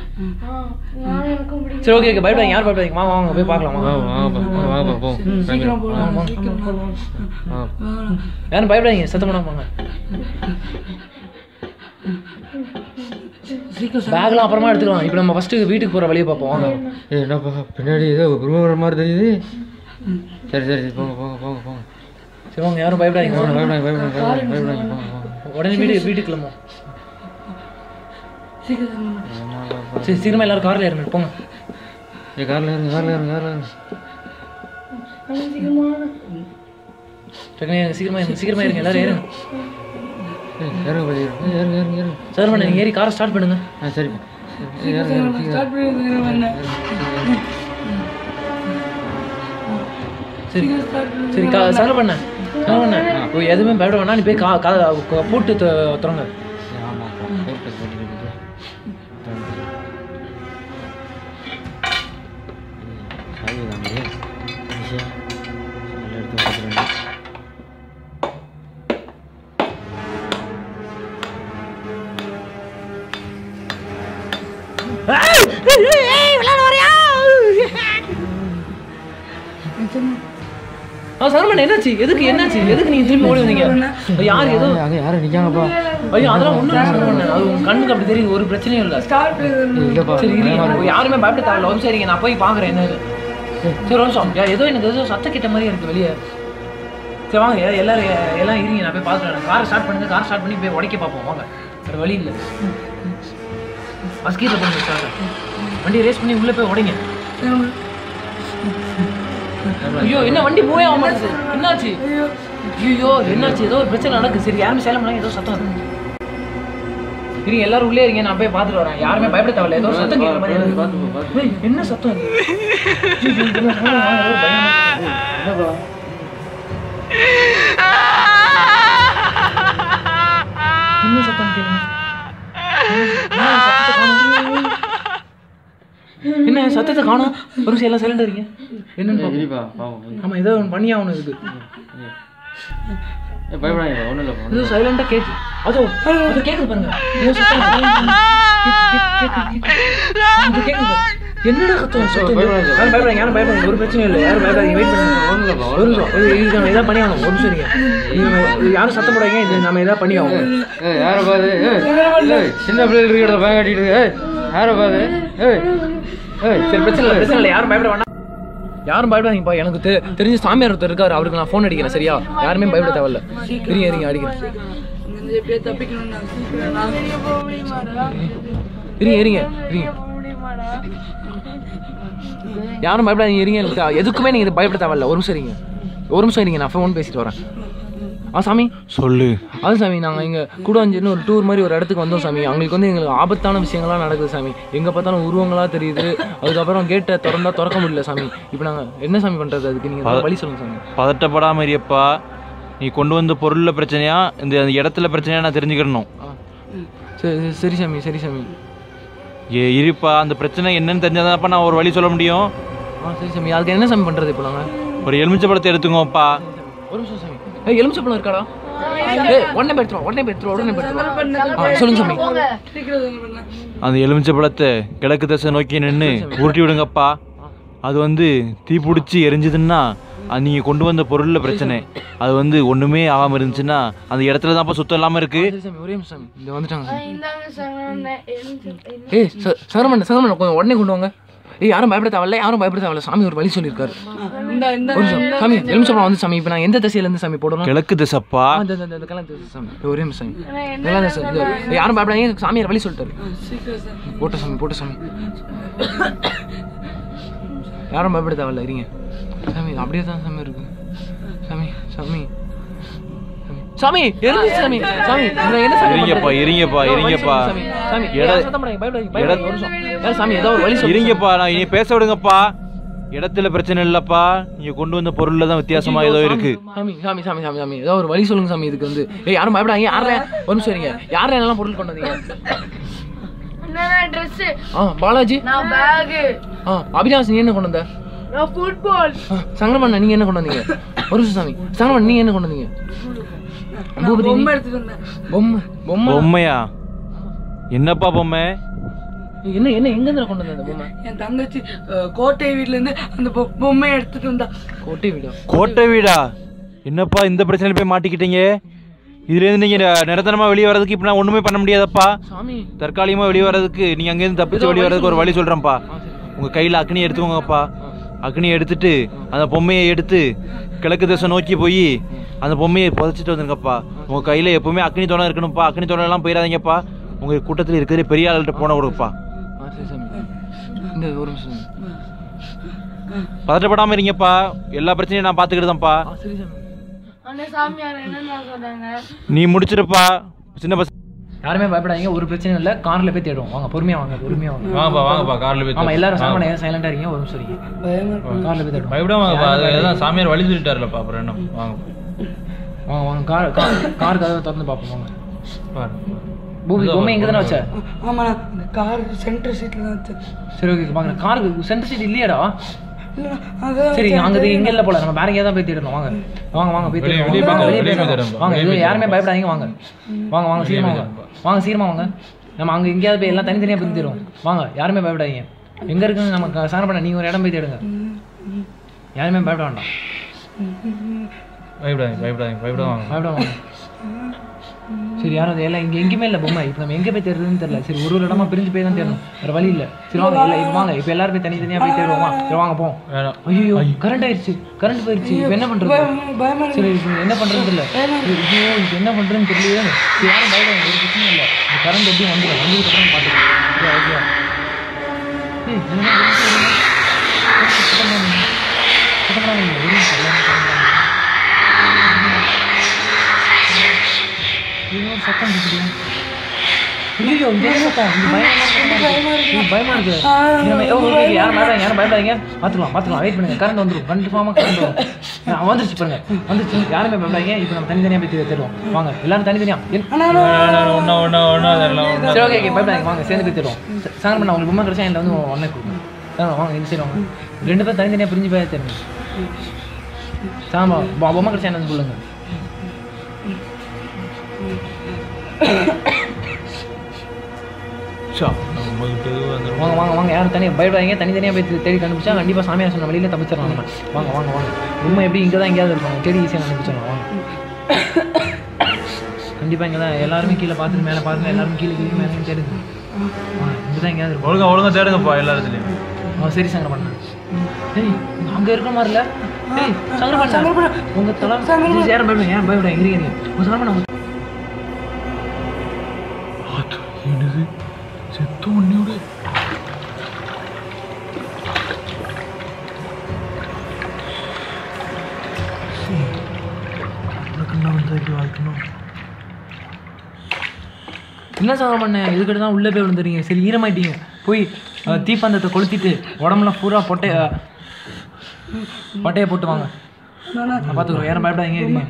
சரி ஓகே ஓகே பயப்படாதீங்க. யார் பயப்படாதீங்க? வாங்க வாங்க போய் பார்க்கலாம். வாங்கப்பா வாங்கப்பா போ. சீக்கிரம் போலாம் சீக்கிரம் போலாம். யாரும் பயப்படாதீங்க, சத்தம் பண்ணாம வாங்க. பேக்லாம் அப்புறமா எடுத்துக்கலாம். இப்போ நம்ம ஃபர்ஸ்ட் வீட்டுக்கு போற வழியை பார்ப்போம் வாங்க. ஏ என்னப்பா பின்னாடி ஏதோ குருவர மாதிரி தெரியுது. சரி சரி போங்க போங்க போங்க போங்க. சரி வாங்க, யாரும் பயப்படாதீங்க. பயப்படாதீங்க பயப்படாதீங்க பயப்படாதீங்க போங்க. உடனே வீடு வீட்டுக்கு கிளம்புவோம். சரி சீக்கிரமா எல்லாரும் கார்ல ஏறுங்க போங்க. ஏ கார்ல ஏறுங்க கார்ல ஏறுங்க கார்ல ஏறுங்க. சீக்கிரமா சீக்கிரமா சீக்கிரமா ஏறுங்க எல்லாரும் ஏறுங்க. ஏறுங்க பாதி ஏறுங்க ஏறுங்க ஏறுங்க ஏறுங்க. சார் பண்ண நீங்க ஏறி காரை ஸ்டார்ட் பண்ணுங்க. ஆ சரி ஏறுங்க ஏறுங்க ஸ்டார்ட் பண்ணிடுங்க. சரி சரி கா சார் பண்ண சார் பண்ண எதுவுமே பயப்பட வேணாம். நீ போய் கா கா பூட்டு திறங்க. ஆமாம் போட்டு போட்டு சாவி தாங்க எடுத்து பார்த்துருங்க. ஆ சார் பண்ண என்னாச்சு? எதுக்கு என்னாச்சு? எதுக்கு நீங்க திரும்பி ஓடி வந்தீங்க? யார் ஏதோ அங்கே யாரும் நிற்காங்கப்பா. ஐயோ அதெல்லாம் ஒன்றும் இல்லை சார் பண்ண. அது உங்க கண்ணுக்கு அப்படி தெரியுது, ஒரு பிரச்சனையும் இல்லை. இல்லைப்பா சரி இருங்க, யாருமே பயப்பட தேவையில்ல. ஒரு சரிங்க நான் போய் பார்க்குறேன் என்னது. சரி ஒரு நிமிஷம், ஏதோ எனக்கு ஏதோ சத்தம் கிட்ட மாதிரி இருக்கு வெளியே. சரி வாங்க எல்லாரும் எல்லாம் இருங்க, நான் போய் பார்க்குறேன். காரை ஸ்டார்ட் பண்ணுங்க, கார் ஸ்டார்ட் பண்ணி போய் உடைக்க பார்ப்போம் வாங்க. வேறு வழி இல்லை. அஸ்கீரில் பண்ணுங்க சார், வண்டி ரேஸ் பண்ணி உள்ளே போய் உடைங்க. ஐயோ என்ன வண்டி போயே ஆக மாட்டேது, என்னாச்சு? ஐயோ என்னாச்சு? ஏதோ ஒரு பிரச்சனை நடக்குது. சரி யாருமே சேலம் பண்ணாங்க, ஏதோ சத்தம் இருக்கு. இருங்க எல்லாரும் உள்ளே இருங்க, நான் போய் பார்த்துட்டு வரேன். யாருமே பயப்பட தேவையில்ல, ஏதோ சத்தம் கேட்குற மாதிரி இருக்கு. என்ன சத்தம் இது? என்ன சத்தம் கேளுங்க. என்ன சத்தத்தை காணும்? ஒரு நிமிஷம் எல்லாம் சைலண்டா இருங்க. என்னன்னு ஆமா ஏதோ ஒன்று பண்ணி ஆகணும் இதுக்கு. பயப்படாதீங்க ஒன்றும் இல்லை. ஏதோ சைலண்டா கேட்கு. அதோ அது கேட்குது பாருங்க. ஏதோ சத்தம் கேட்குது. என்னடா கத்துவோம் சத்தம்? யாரும் பயப்படாங்க, யாரும் பயப்படாங்க, ஒரு பிரச்சனையும் இல்லை. யாரும் பயப்படாதீங்க, வெயிட் பண்ணுங்க. ஒரு நிமிஷம் இது நம்ம எதாவது பண்ணி ஆகணும். ஒரு நிமிஷம் இருங்க, யாரும் சத்தம் போடாங்க. இது நம்ம எதாவது பண்ணி ஆகணும். ஏ யாரை பாது? சின்ன பிள்ளைகள் இருக்கிறத பயம் கட்டிட்டு ஏ யாரை பாது? ஏய் ஏய் சரி பிரச்சனை இல்லை பிரச்சனை இல்லை, யாரும் பயப்பட வேண்டாம். யாரும் பயப்படாதீங்கப்பா. எனக்கு தெ தெரிஞ்ச சாமியார் ஒருத்தர் இருக்காரு, அவருக்கு நான் ஃபோன் அடிக்கிறேன். சரியா? யாருமே பயப்பட தேவையில்ல. இருங்க இருங்க அடிக்கிறேன். இருங்க இருங்க இருங்க யாரும் பயப்படாதீங்க. இருங்க, எனக்கு எதுக்குமே நீங்க இது பயப்பட தேவையில்ல. ஒரு நிமிஷம் இருங்க, ஒரு நிமிஷம் இருங்க, நான் ஃபோன் பேசிட்டு வரேன். ஆ சாமி சொல்லு. அது சாமி நாங்கள் இங்கே கூடாஞ்சேரின்னு ஒரு டூர் மாதிரி ஒரு இடத்துக்கு வந்தோம் சாமி. அவங்களுக்கு வந்து எங்களுக்கு ஆபத்தான விஷயங்கள்லாம் நடக்குது சாமி. எங்கே பார்த்தாலும் உருவங்களாக தெரியுது. அதுக்கப்புறம் கேட்டை திறந்தா திறக்க முடியல சாமி. இப்போ நாங்கள் என்ன சாமி பண்ணுறது? அதுக்கு நீங்கள் வழி சொல்லுங்கள் சாமி. பதட்டப்படாமல் இருப்பா. நீ கொண்டு வந்த பொருளில் பிரச்சனையா இந்த இடத்துல பிரச்சனையா நான் தெரிஞ்சுக்கிறணும். சரி சரி சாமி சரி சாமி. ஏ இருப்பா, அந்த பிரச்சனை என்னன்னு தெரிஞ்சாதான்ப்பா நான் ஒரு வழி சொல்ல முடியும். ஆ சரி சாமி. அதுக்கு என்ன சாமி பண்ணுறது இப்போ நாங்கள்? ஒரு எலுமிச்சை பழத்தை எடுத்துங்கோப்பா. ஒரு நிமிஷம் சாமி. ஏய் எலுமிச்சை பழம் இருக்காடா? ஏய் உடனே பெற்றுவோம் உடனே பெற்றுவோம் உடனே பெற்றுவோம். ஆ சொல்லுங்க சாமி. அந்த எலுமிச்சை பழத்தை கிழக்கு திசை நோக்கி நின்று உருட்டி விடுங்கப்பா. அது வந்து தீ பிடிச்சி எரிஞ்சுதுன்னா அது நீங்கள் கொண்டு வந்த பொருளில் பிரச்சனை. அது வந்து ஒன்றுமே ஆகாமல் இருந்துச்சுன்னா அந்த இடத்துல தான்ப்பா சுத்தம் இல்லாமல் இருக்குது. சரி சாமி ஒரே நிமிஷம் சாமி. இந்த வந்துட்டாங்க சாமி. ஏய் சரமண்ண சரமண்ண கொஞ்சம் உடனே கொண்டு வாங்க. ஏய் யாரும் பயப்பட தேவையில்ல, யாரும் பயப்பட தேவையில்ல. சாமி ஒரு வழி சொல்லியிருக்காரு. ஒரு நிமிஷம் சாமி. எலுமிச்சம்பழம் வந்து சாமி இப்போ நான் எந்த திசையிலேருந்து சாமி போடணும்? கிழக்கு திசைப்பா. அந்த அந்த கலர் திசை சாமி. ஒரே நிமிஷம் சாமி. நல்லா திசை. யாரும் பயப்படாதீங்க, சாமியார் வழி சொல்லிட்டாரு. போட்ட சாமி போட்ட சாமி. யாரும் பயப்பட தேவையில்ல. இருங்க சாமி, அப்படியே தான் சாமி இருக்கு. சாமி சாமி சாமி எரிஞ்சிச்சு சாமி. சாமி என்ன சாமி? இருங்கப்பா இருங்கப்பா இருங்கப்பா. சாமி பயப்படாதீங்க ஒரு நிமிஷம். சாமி ஏதோ ஒரு வழி சொல்லுங்க. இருங்கப்பா, நான் இனி பேச விடுங்கப்பா. இடத்துல பிரச்சனை இல்லப்பா, நீங்க கொண்டு வந்த பொருள்ல தான் வித்தியாசமா ஏதோ இருக்கு. சாமி சாமி சாமி சாமி சாமி ஏதோ ஒரு வழி சொல்லுங்க சாமி. இதுக்கு வந்து ஏய் யாரும் பயப்படாதீங்க. யாரே ஒரு நிமிஷம் இருங்க. யாரே என்னெல்லாம் பொருள் கொண்டு வந்தீங்க? ட்ரெஸ், ஆ பாலாஜி, நான் பேக், ஆ அபிலாஷ் நீ என்ன கொண்டு வந்த? நான் ஃபுட்பால். சங்கரமண்ணா நீங்க என்ன கொண்டு வந்தீங்க? ஒரு நிமிஷம் சாமி. சங்கரமண்ணா நீங்க என்ன கொண்டு வந்தீங்க? பொம்மை எடுத்துட்டு வந்தேன். பொம்மை பொம்மை பொம்மையா? என்னப்பா பொம்மை? என்ன என்ன எங்க இருந்து கொண்டு வந்த அந்த பொம்மை? என் தங்கச்சி கோட்டை வீட்ல இருந்து அந்த பொம்மையை எடுத்துட்டு வந்தா. கோட்டை வீடா? கோட்டை வீடா? என்னப்பா இந்த பிரச்சனையில போய் மாட்டிக்கிட்டீங்க? இதுலேருந்து நீங்கள் நிரந்தரமாக வெளியே வரதுக்கு இப்போ நான் ஒன்றுமே பண்ண முடியாதப்பா. சாமி தற்காலிகமாக வெளியே வரதுக்கு நீங்கள் அங்கேருந்து தப்பிச்சு வெளியே வரதுக்கு ஒரு வழி சொல்கிறேன்ப்பா. உங்கள் கையில் அக்னி எடுத்துக்கோங்கப்பா. அக்னி எடுத்துட்டு அந்த பொம்மையை எடுத்து கிழக்கு திசை நோக்கி போய் அந்த பொம்மையை புதைச்சிட்டு வந்துருங்கப்பா. உங்கள் கையில் எப்போவுமே அக்னி தோணம் இருக்கணும்ப்பா. அக்னி தோணெல்லாம் போயிடாதீங்கப்பா. உங்கள் கூட்டத்தில் இருக்கிற பெரிய ஆள்கிட்ட போன கொடுப்பா. இந்த ஒரு நிமிஷம் பதட்டப்படாமல் இருங்கப்பா. எல்லா பிரச்சனையும் நான் பார்த்துக்கிட்டுதான்ப்பா. சரி சாமி. அண்ணே சாமியார் என்ன சொன்னாங்க? நீ முடிச்சிருப்பா. சின்ன பஸ் யாருமே பயப்படாதீங்க, ஒரு பிரச்சனையும் இல்லை. கார்ல போய் தேடுவோம். வாங்க பொறுமையா வாங்க, பொறுமையா வாங்க. வாங்கப்பா வாங்கப்பா காரில் போய். ஆமா எல்லாரும் சாமி சைலண்டா இருக்கீங்க. ஒரு நிமிஷம் இருக்கீங்க. கார்ல போய் தேடுவோம். பயப்படாமப்பா. அதுதான் சாமியார் வழி சொல்லிட்டாருலப்பா. அப்புறம் என்ன வாங்க வாங்க வாங்க. கார் கார் கதவை திறந்து பார்ப்போம். வாங்க. பாருங்க. பூமி பொம்மை இங்கே தானே வச்ச? ஆமாண்ணா இந்த கார் சென்டர் சீட்டில் தான் வச்சேன். சரி ஓகே வாங்க. காருக்கு சென்டர் சீட் இல்லையாடா? இல்லைண்ணா அதான் சரி அங்கே இங்கே இல்லை போல. நம்ம வேற எங்கேயா தான் போய் தேடணும். வாங்க வாங்க வாங்க போய் தேடுவோம். வெளியே போய் வெளியே வெளியே போய் போய் தேடுவோம். வாங்க. இது யாருமே பயப்படாதீங்க. வாங்க வாங்க வாங்க சீக்கிரமா வாங்க. வாங்க சீக்கிரமா வாங்க. நம்ம அங்கே எங்கேயாவது போய் எல்லாம் தனித்தனியாக போய் தேடுவோம். வாங்க யாருமே பயப்படாதீங்க. எங்கே இருக்குன்னு நம்ம சாரம் பண்ண நீங்கள் ஒரு இடம் போய் தேடுங்க. யாருமே பயப்பட வேண்டாம். பயப்படாதீங்க பயப்படாதீங்க பயப்படாங்க பயப்படாங்க. சரி யாரும் எல்லாம் இங்கே எங்கேயுமே இல்லை பொம்மை. இப்போ நம்ம எங்கே போய் தேடுறதுன்னு தெரியல. சரி ஒரு ஒரு இடமா பிரிஞ்சு போய் தான் தேடணும். வேறு வழி இல்லை. சரி வாங்க இல்லை இப்போ வாங்க. இப்போ எல்லாரும் போய் தனித்தனியாக போய் தேடுவோமா? சரி வாங்க போவோம். ஐயோ கரண்ட் ஆயிடுச்சு. கரண்ட் போயிடுச்சு. இப்போ என்ன பண்ணுறது? சரி இப்போ என்ன பண்ணுறது இல்லை. ஐயோ இப்போ என்ன பண்ணுறதுன்னு தெரியல. சரி யாரும் பயப்படாங்க. ஒரு பிரச்சனையும் இல்லை. இந்த கரண்ட் எப்படி வந்துடும் வந்ததுக்கப்புறம் பார்த்துக்கலாம். ஓகே ஏய் என்ன சத்தம் கேட்குது. ஐயோ பயமா இருக்கு. யாரும் பயப்படாங்க யாரும் பயப்படாதீங்க. பார்த்துக்கலாம் பார்த்துக்கலாம். வெயிட் பண்ணுங்க. கரண்ட் வந்துடும். கன்ஃபார்மாக கரண்ட் வரும். வந்துருச்சு பாருங்க வந்துருச்சு. யாருமே பயப்படாதீங்க. இப்போ நம்ம தனித்தனியாக போய் தேடுவோம். வாங்க எல்லாரும் தனித்தனியாக. சரி ஓகே ஓகே பயப்படாதீங்க. வாங்க சேர்ந்து போய் தேடுவோம். சார் பண்ண உங்களுக்கு பொம்மை கிடைச்சா என்கிட்ட வந்து ஒன்றே கொடுங்க. வாங்க இந்த சைடு வாங்க. ரெண்டு பேரும் தனித்தனியாக பிரிஞ்சு போய் தேடுங்க. சாமா பொம்மை கிடைச்சா என்னன்னு சொல்லுங்க. வாங்க வாங்க வாங்க. யாரும் தனியாக பயப்படாதீங்க. தனித்தனியாக போய் தேடி கண்டுபிடிச்சா கண்டிப்பாக சாமியார் சொன்ன வழியில் தப்பிச்சிடலாம். நம்ம வாங்க வாங்க வாங்க. உண்மை எப்படி இங்கே தான் எங்கேயாவது இருப்பாங்க. தேடி ஈஸியாக கண்டுபிடிச்சிடலாம். வாங்க கண்டிப்பாக இங்கே தான். எல்லாருமே கீழே பார்த்துட்டு மேலே பாருங்க. எல்லாருமே கீழே கீழே மேலே தேடுங்க. வாங்க இங்கே தான் எங்கேயாவது இருக்கும். ஒழுங்கா ஒழுங்கா தேடுங்கப்பா எல்லா இடத்துலையும். ஆ சரி சங்கர் பண்ண. ஏய் அங்கே இருக்கிற மாதிரி இல்லை. ஏய் சங்கர் பண்ண உங்கள் தலை யாரும் பயப்படுங்க. ஏன் பயப்படாங்க இருக்கிறீங்க. உங்கள் சங்கர் பண்ண என்னது செத்து ஒன்னியோட வாழ்க்கணும். என்ன சங்கர் பண்ண? இதுக்கிட்ட தான் உள்ளே போய் விழுந்துறீங்க. சரி ஈரமாயிட்டீங்க. போய் தீப்பந்தத்தை கொளுத்திட்டு உடம்புலாம் பூரா பொட்டைய பட்டையை போட்டு வாங்க. நான் பார்த்துக்குறோம். யாரும் பயப்படாதீங்க. இருங்க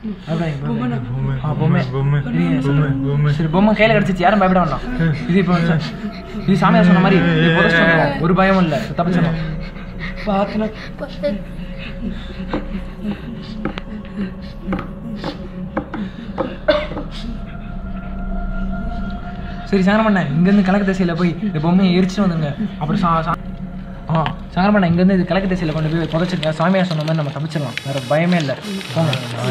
பொம்மை. சரி பொம்மை கையில் கிடச்சிச்சு. யாரும் பயப்பட வேண்டாம். இது இப்போ இது சாமியார் சொன்ன மாதிரி ஒரு பயமும் இல்லை. தப்பிச்சிடலாம். பார்த்தேன் சரி சங்கரமண்ண இங்கேருந்து கிழக்கு திசையில் போய் இந்த பொம்மையை எரிச்சுட்டு வந்துங்க. அப்படி சா ஆ சங்கரமண்ண இங்கேருந்து இது கிழக்கு திசையில் கொண்டு போய் புதைச்சிருக்க. சாமியார் சொன்ன மாதிரி நம்ம தப்பிச்சிடலாம். வேறு பயமே இல்லை. போங்க.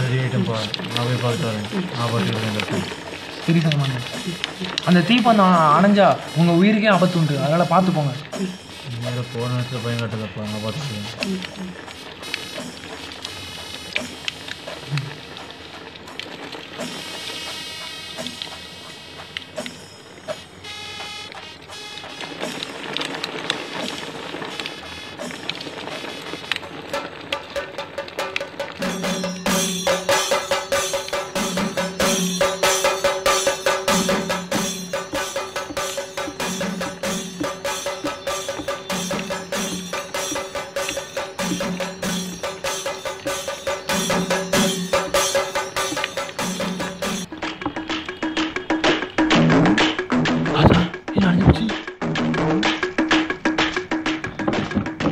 சரி சங்கரமண்ண அந்த தீப்பந்தம் அணைஞ்சா உங்கள் உயிருக்கே ஆபத்து உண்டு. அதனால் பார்த்து போங்க. போன இடத்துல பயம் கட்டதப்பா. நான் பார்த்துக்கிறேன்.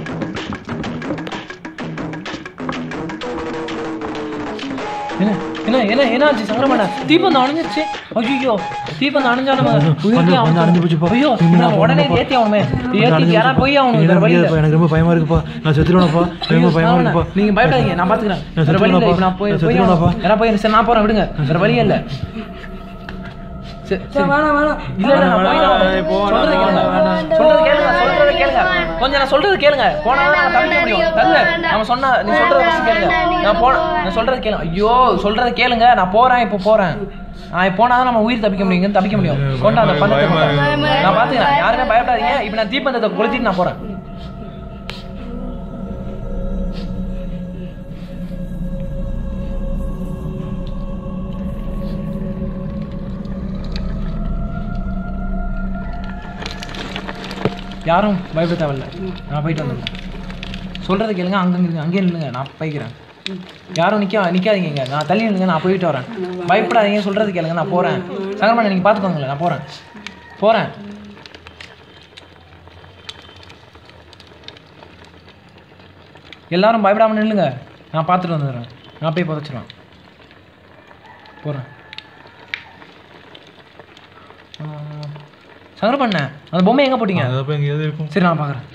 என்ன என்ன என்ன என்ன என்னாச்சு சங்கரமண்ண தீபம் அணைஞ்சிச்சு ஐயோ தீபம் அணைஞ்சா நம்ம உயிருக்கே ஆகும் ஐயோ நான் உடனே ஏத்தி ஆகணுமே ஏத்தி யாரா போய் ஆகணும் வேற வழி இல்ல எனக்கு ரொம்ப பயமா இருக்குப்பா நான் செத்துறேனப்பா ரொம்ப பயமா இருக்குப்பா நீங்க பயப்படாதீங்க நான் பாத்துக்கிறேன் வேற வழி இல்ல நான் போய் போய் யாரா போய் சரி நான் போறேன் விடுங்க வேற வழி இல்ல சரி வேணாம் வேணாம் இல்ல இல்ல நான் போய் சொல்றது கேளுங்க சொல்றது கேளுங்க சொல்றது கேளுங்க கொஞ்சம் நான் சொல்றது கேளுங்க போனா நான் தப்பிக்க முடியும் தல்ல அவன் சொன்னா நீ சொல்றத ஃபர்ஸ்ட் கேளுங்க நான் போற நான் சொல்றது கேளுங்க ஐயோ சொல்றத கேளுங்க நான் போறேன் இப்போ போறேன் நான் போனா தான் நம்ம உயிர் தப்பிக்க முடியும் தப்பிக்க முடியும் கொண்டா அந்த பந்தத்தை நான் பாத்துக்கிறேன் யாருமே பயப்படாதீங்க இப்போ நான் தீப்பந்தத்தை கொளுத்திட்டு நான் போறேன் யாரும் பயப்பட தேவையில்ல நான் போயிட்டு வந்துடுறேன் சொல்கிறத கேளுங்க அங்கே இருங்க அங்கேயே நில்லுங்க நான் போய்க்கிறேன் யாரும் நிற்க நிற்காதீங்க நான் தள்ளி நில்லுங்க நான் போயிட்டு வரேன் பயப்படாதீங்க சொல்கிறது கேளுங்க நான் போகிறேன் சங்கரமண்ண நீங்கள் பார்த்துக்கோங்களேன் நான் போகிறேன் போகிறேன் எல்லாரும் பயப்படாமல் நில்லுங்க நான் பார்த்துட்டு வந்துடுறேன் நான் போய் புதைச்சிடுவேன் போகிறேன் சங்கரமண்ண அந்த பொம்மை எங்கே போட்டீங்க சரி நான் பார்க்குறேன்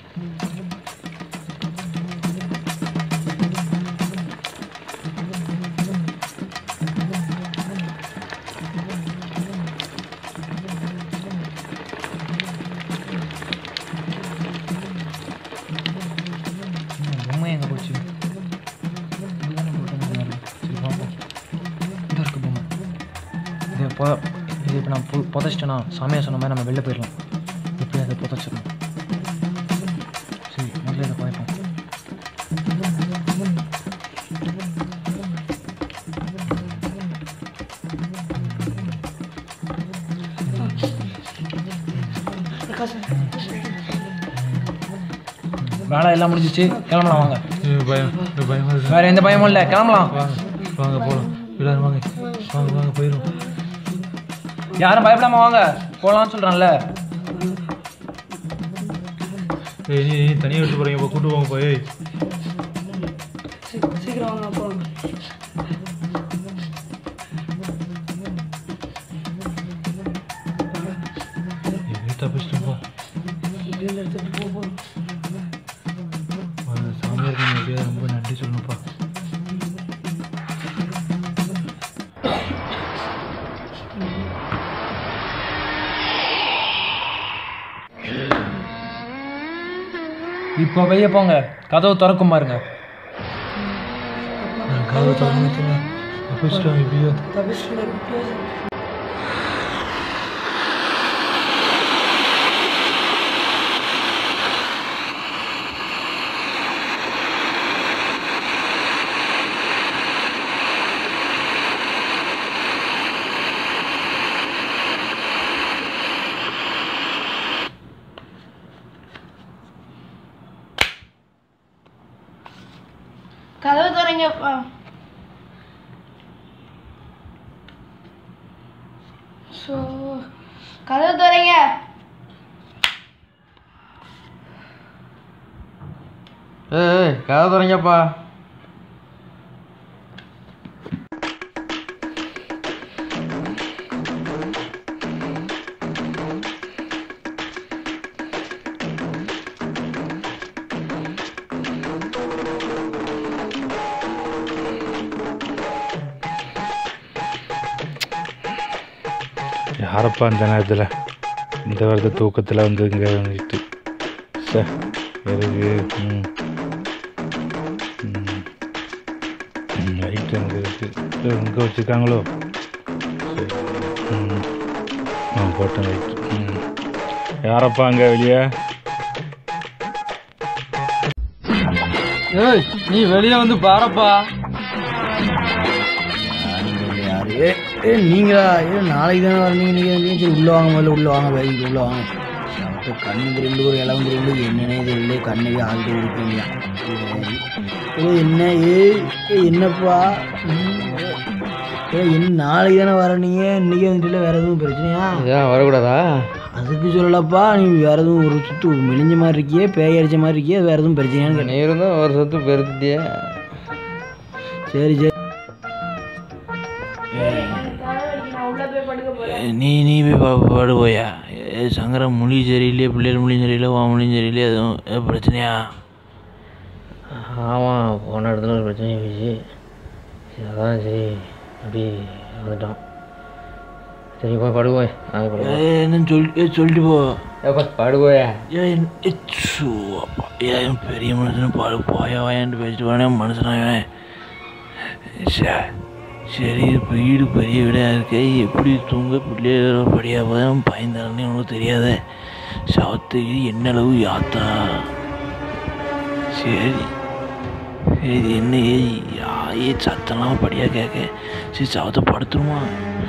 பொம்மை எங்கே போச்சு இந்த இருக்கு பொம்மை இது இப்போ இது இப்போ நான் பு புதைச்சிட்டேன்னா சாமியாக சொன்ன மாதிரி நம்ம வெளில போயிடலாம் எப்படி அதை புதைச்சிடணும் சரி முதல்ல இதை புதைப்போம் வேலை எல்லாம் முடிஞ்சிச்சு கிளம்பலாம் வாங்க வேற எந்த பயமும் இல்லை கிளம்பலாம் வாங்க போகலாம் எல்லாரும் வாங்க வாங்க வாங்க போயிடும் யாரும் பயப்படாம வாங்க போகலான்னு சொல்கிறான்ல ஏய் நீ தனியாக விட்டு போகிறீங்க இப்போ கூட்டு போங்க போய் சீக்கிரம் வாங்க போகலாம் தப்பிச்சிட்டோம்ப்பா சாமியாருக்கு ரொம்ப நன்றி சொல்லணும்ப்பா இப்போ வெளியே போங்க கதவு திறக்கும் பாருங்க கதவு திறந்துச்சுன்னா தப்பிச்சிட்டோம் எப்படியோ கதவு திறங்கப்பா. ஸோ கதவு திறங்க. ஏய் கதவு திறங்கப்பா. யாரப்பா இந்த நேரத்தில் இந்த வருட தூக்கத்தில் வந்து இங்கே வந்துட்டு சார் எதுக்கு ம் லைட் அங்கே இருக்குது இங்கே வச்சுருக்காங்களோ சரி ம் ஆ போட்டேன் லைட் ம் யாரப்பா அங்கே வெளியே ஏய் நீ வெளியே வந்து பாரப்பா. ஏ ஏ நீங்களா ஏ நாளைக்கு தானே வரீங்க நீங்கள் நீங்கள் சரி உள்ளே வாங்க முதல்ல உள்ளே வாங்க வேலைக்கு உள்ளே வாங்க அப்போ கண்ணுக்கு ரெண்டு ஒரு இளவுக்கு ரெண்டு என்னன்னே தெரியல கண்ணுக்கு ஆகிட்டு இருப்பீங்களா ஏ என்ன ஏ ஏ என்னப்பா ஏ என்ன நாளைக்கு தானே வரீங்க இன்றைக்கி வந்துட்டு வேறு எதுவும் பிரச்சனையா? ஏன் வரக்கூடாதா? அதுக்கு சொல்லலப்பா நீ வேறு எதுவும் ஒரு சுற்று மெலிஞ்ச மாதிரி இருக்கியே பேய் அடித்த மாதிரி இருக்கியே வேறு எதுவும் பிரச்சனையான்னு நீ இருந்தால் ஒரு சொத்து பெருத்திட்டியே. சரி சரி நீ நீ போய் பா பாடு போயா. சங்கரம் மொழி சரியில்லையே, பிள்ளைகள் மொழியும் சரியில்லை, உன் மொழியும் சரியில்லையே, எதுவும் பிரச்சனையா? ஆமாம், போன இடத்துல ஒரு பிரச்சனை போயிடுச்சு. அதான் சரி அப்படி வந்துட்டோம். சரி போய் படுவோய். என்னன்னு சொல்லி சொல்லிட்டு போ. படுவோயா. ஏன் பெரிய மனுஷன் பாடு போயா வாயான்ட்டு பேசிட்டு போனே மனுஷனாவேன். சரி வீடு பெரிய வீடாக இருக்கு, எப்படி தூங்க பிள்ளைய படியா போதும் பயந்தானே உனக்கு தெரியாத. சவத்துக்கு என்ன அளவு யாத்தா. சரி சரி என்ன ஏ சத்தம்லாம் படியா கேட்க. சரி சவத்தை படுத்துருமா.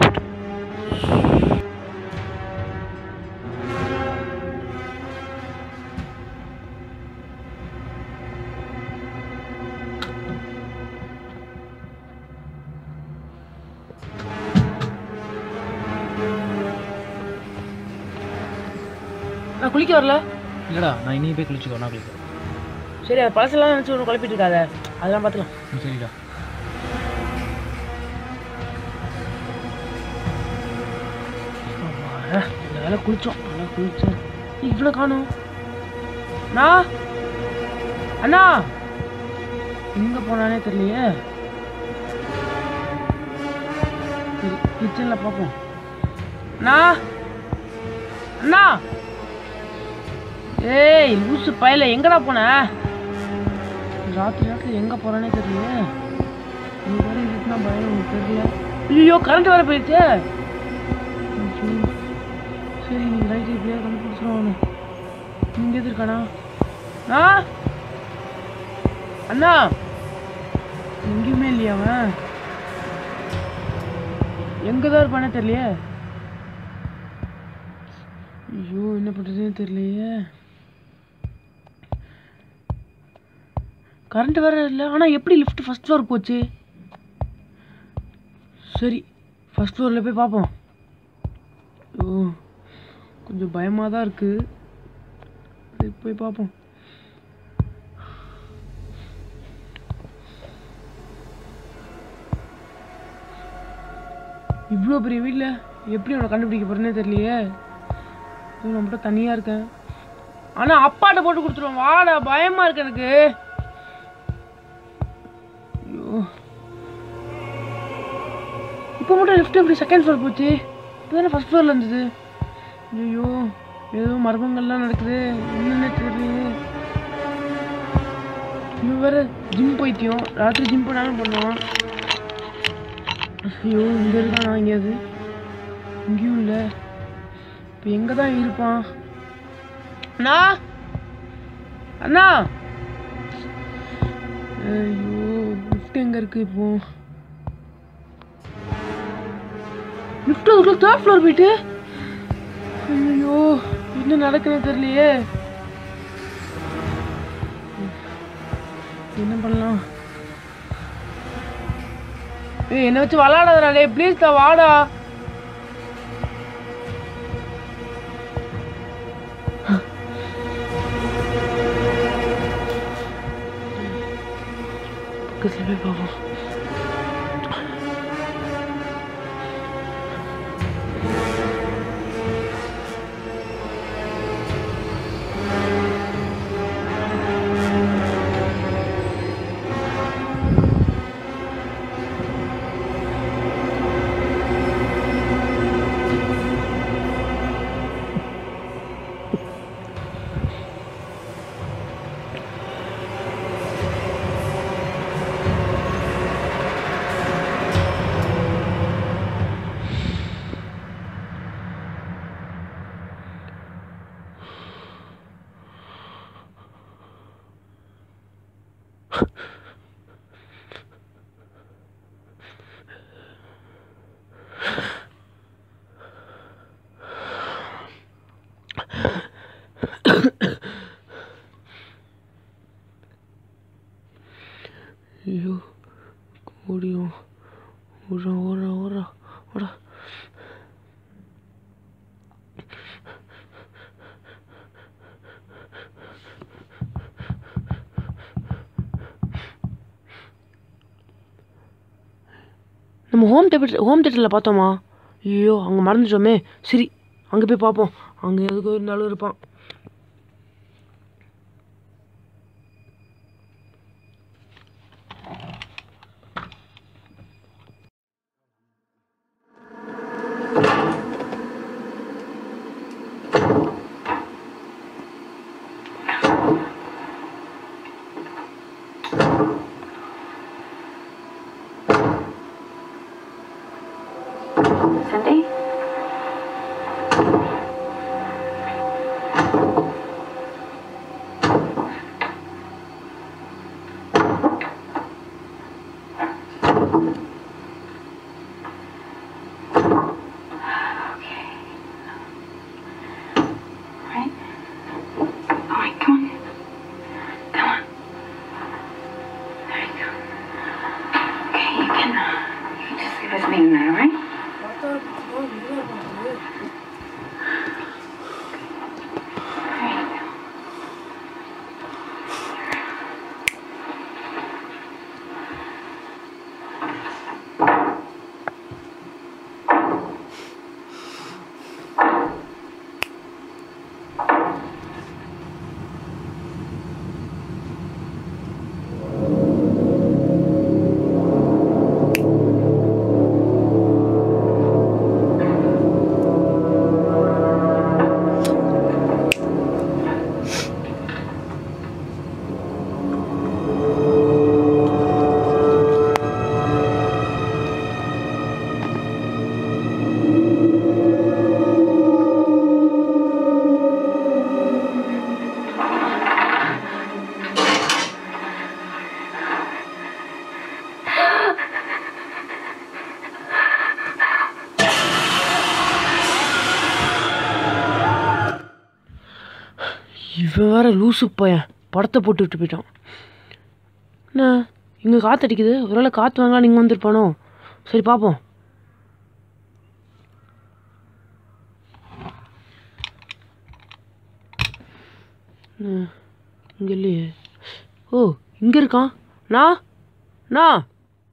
நான் குளிக்க வரல. இல்லைடா, நான் இனி போய் குளிச்சுக்கோ, நான் குளிக்கிறேன். சரி பழசெல்லாம் நினச்சி ஒன்று குழப்பிட்டு இருக்காத, அதெல்லாம் பார்த்துக்கலாம். சரிடா. நல்லா குளித்தோம், நல்லா குளித்தேன். இவ்வளோ காணும். அண்ணா அண்ணா எங்கே போனானே தெரியலையே. சரி கிச்சனில் பார்ப்போம். அண்ணா அண்ணா ஏய் லூசு பையல எங்கடா போன? ராத்திரி ராத்திரி எங்கே போகிறானே தெரியலையே. நீ வேற இதுக்குனா பயம் உனக்கு தெரியல. ஐயோ கரண்ட் வேறு போயிடுச்சு. சரி நீங்கள் ரைட்டு இப்படியே கண்டுபிடிச்சிடும். நீங்கள் எது இருக்கானா? ஆ அண்ணா எங்கேயுமே இல்லையா அவன்? எங்கே தான் இருப்பானே தெரியலையே. ஐயோ என்ன பண்ணுறதுன்னு தெரியலையே. கரண்ட் வேறு இல்லை. ஆனால் எப்படி லிஃப்ட் ஃபஸ்ட் ஃப்ளோர் போச்சு? சரி ஃபஸ்ட் ஃப்ளோரில் போய் பார்ப்போம். ஓ கொஞ்சம் பயமாக தான் இருக்குது. சரி போய் பார்ப்போம். இவ்வளோ பெரிய வீட்டில் எப்படி அவனை கண்டுபிடிக்க போகிறேன்னே தெரியலையே. நான் மட்டும் தனியாக இருக்கேன். ஆனால் அப்பாட்ட போட்டு கொடுத்துருவோம். வாடா, பயமாக இருக்கு எனக்கு. ஐயோ இப்போ மட்டும் லிஃப்ட் எப்படி செகண்ட் ஃப்ளோர் போச்சு? இப்போ தானே ஃபஸ்ட் ஃப்ளோரில் இருந்தது. ஐயோ ஏதோ மர்மங்கள்லாம் நடக்குது, என்னென்ன தெரியலையே. இவன் வேறு ஜிம் போயிட்டியும், ராத்திரி ஜிம் பண்ணாலும் பண்ணுவான். ஐயோ இங்கே இருக்கானா? எங்கேயாவது இங்கேயும் இல்லை. இப்போ எங்கே தான் இருப்பான்? அண்ணா அண்ணா ஐயோ லிஃப்ட் எங்கே இருக்குது? இப்போ லிஃப்ட் அதுக்குள்ள தேர்ட் ஃப்ளோர் போயிட்டு. ஐயோ என்ன நடக்குதுன்னு தெரியலையே. என்ன பண்ணலாம்? ஏய் என்னை வச்சு விளாடாதடா டே, ப்ளீஸ் தான் வாடா. பக்கத்துல போய் பார்ப்போம். ஐயோ ஓடிடும். ஓடுறா ஓடுறா ஓடுறா ஓடா. நம்ம ஹோம் தேட்டர் ஹோம் தேட்டரில் பார்த்தோமா? ஐயோ அங்கே மறந்துட்டோமே. சரி அங்கே போய் பார்ப்போம், அங்கே எதுக்கு இருந்தாலும் இருப்பான். Cindy? இவன் வேற லூசு பையன் படத்தை போட்டு விட்டு போயிட்டான். என்ன இங்கே காற்று அடிக்குது, ஒருவேளை காற்று வாங்கலாம் நீங்கள் வந்திருப்பானோ? சரி பார்ப்போம். இங்கே இல்லையே. ஓ இங்கே இருக்கான். நான் நான்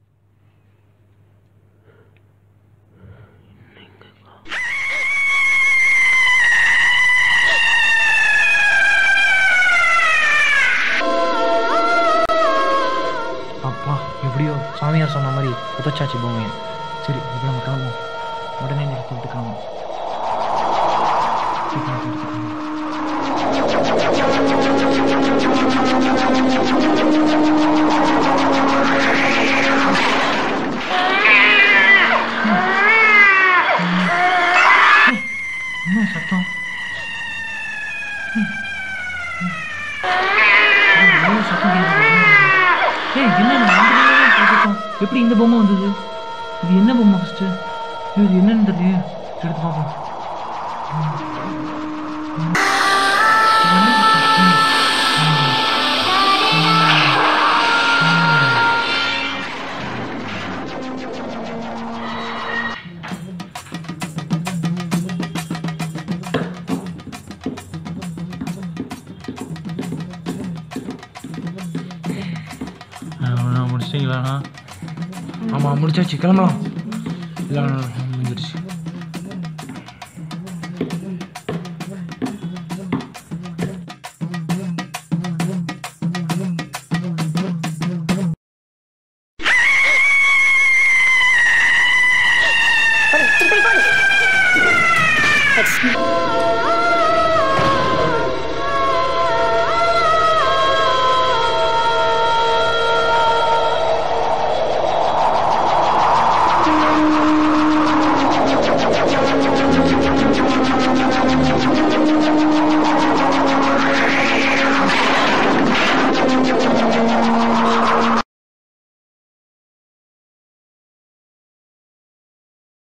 அப்பா எப்படியோ சாமியார் சொன்ன மாதிரி உதச்சாச்சு பொம்மையை. சரி இப்போ நம்ம கிளம்புவோம். உடனே நிறுத்தி விட்டு கிளம்புவோம். என்ன சத்தம்? சத்தம் எப்படி இந்த பொம்மை வந்தது? இது என்ன பொம்மை ஃபஸ்ட்டு? இது என்னன்னு தெரியல. எடுத்து பார்ப்போம். முடிச்சிட்டிங்களா? ஆமாம் முடிச்சாச்சு, கிளம்பலாம். இல்லை முடிஞ்சிருச்சு. Thank you.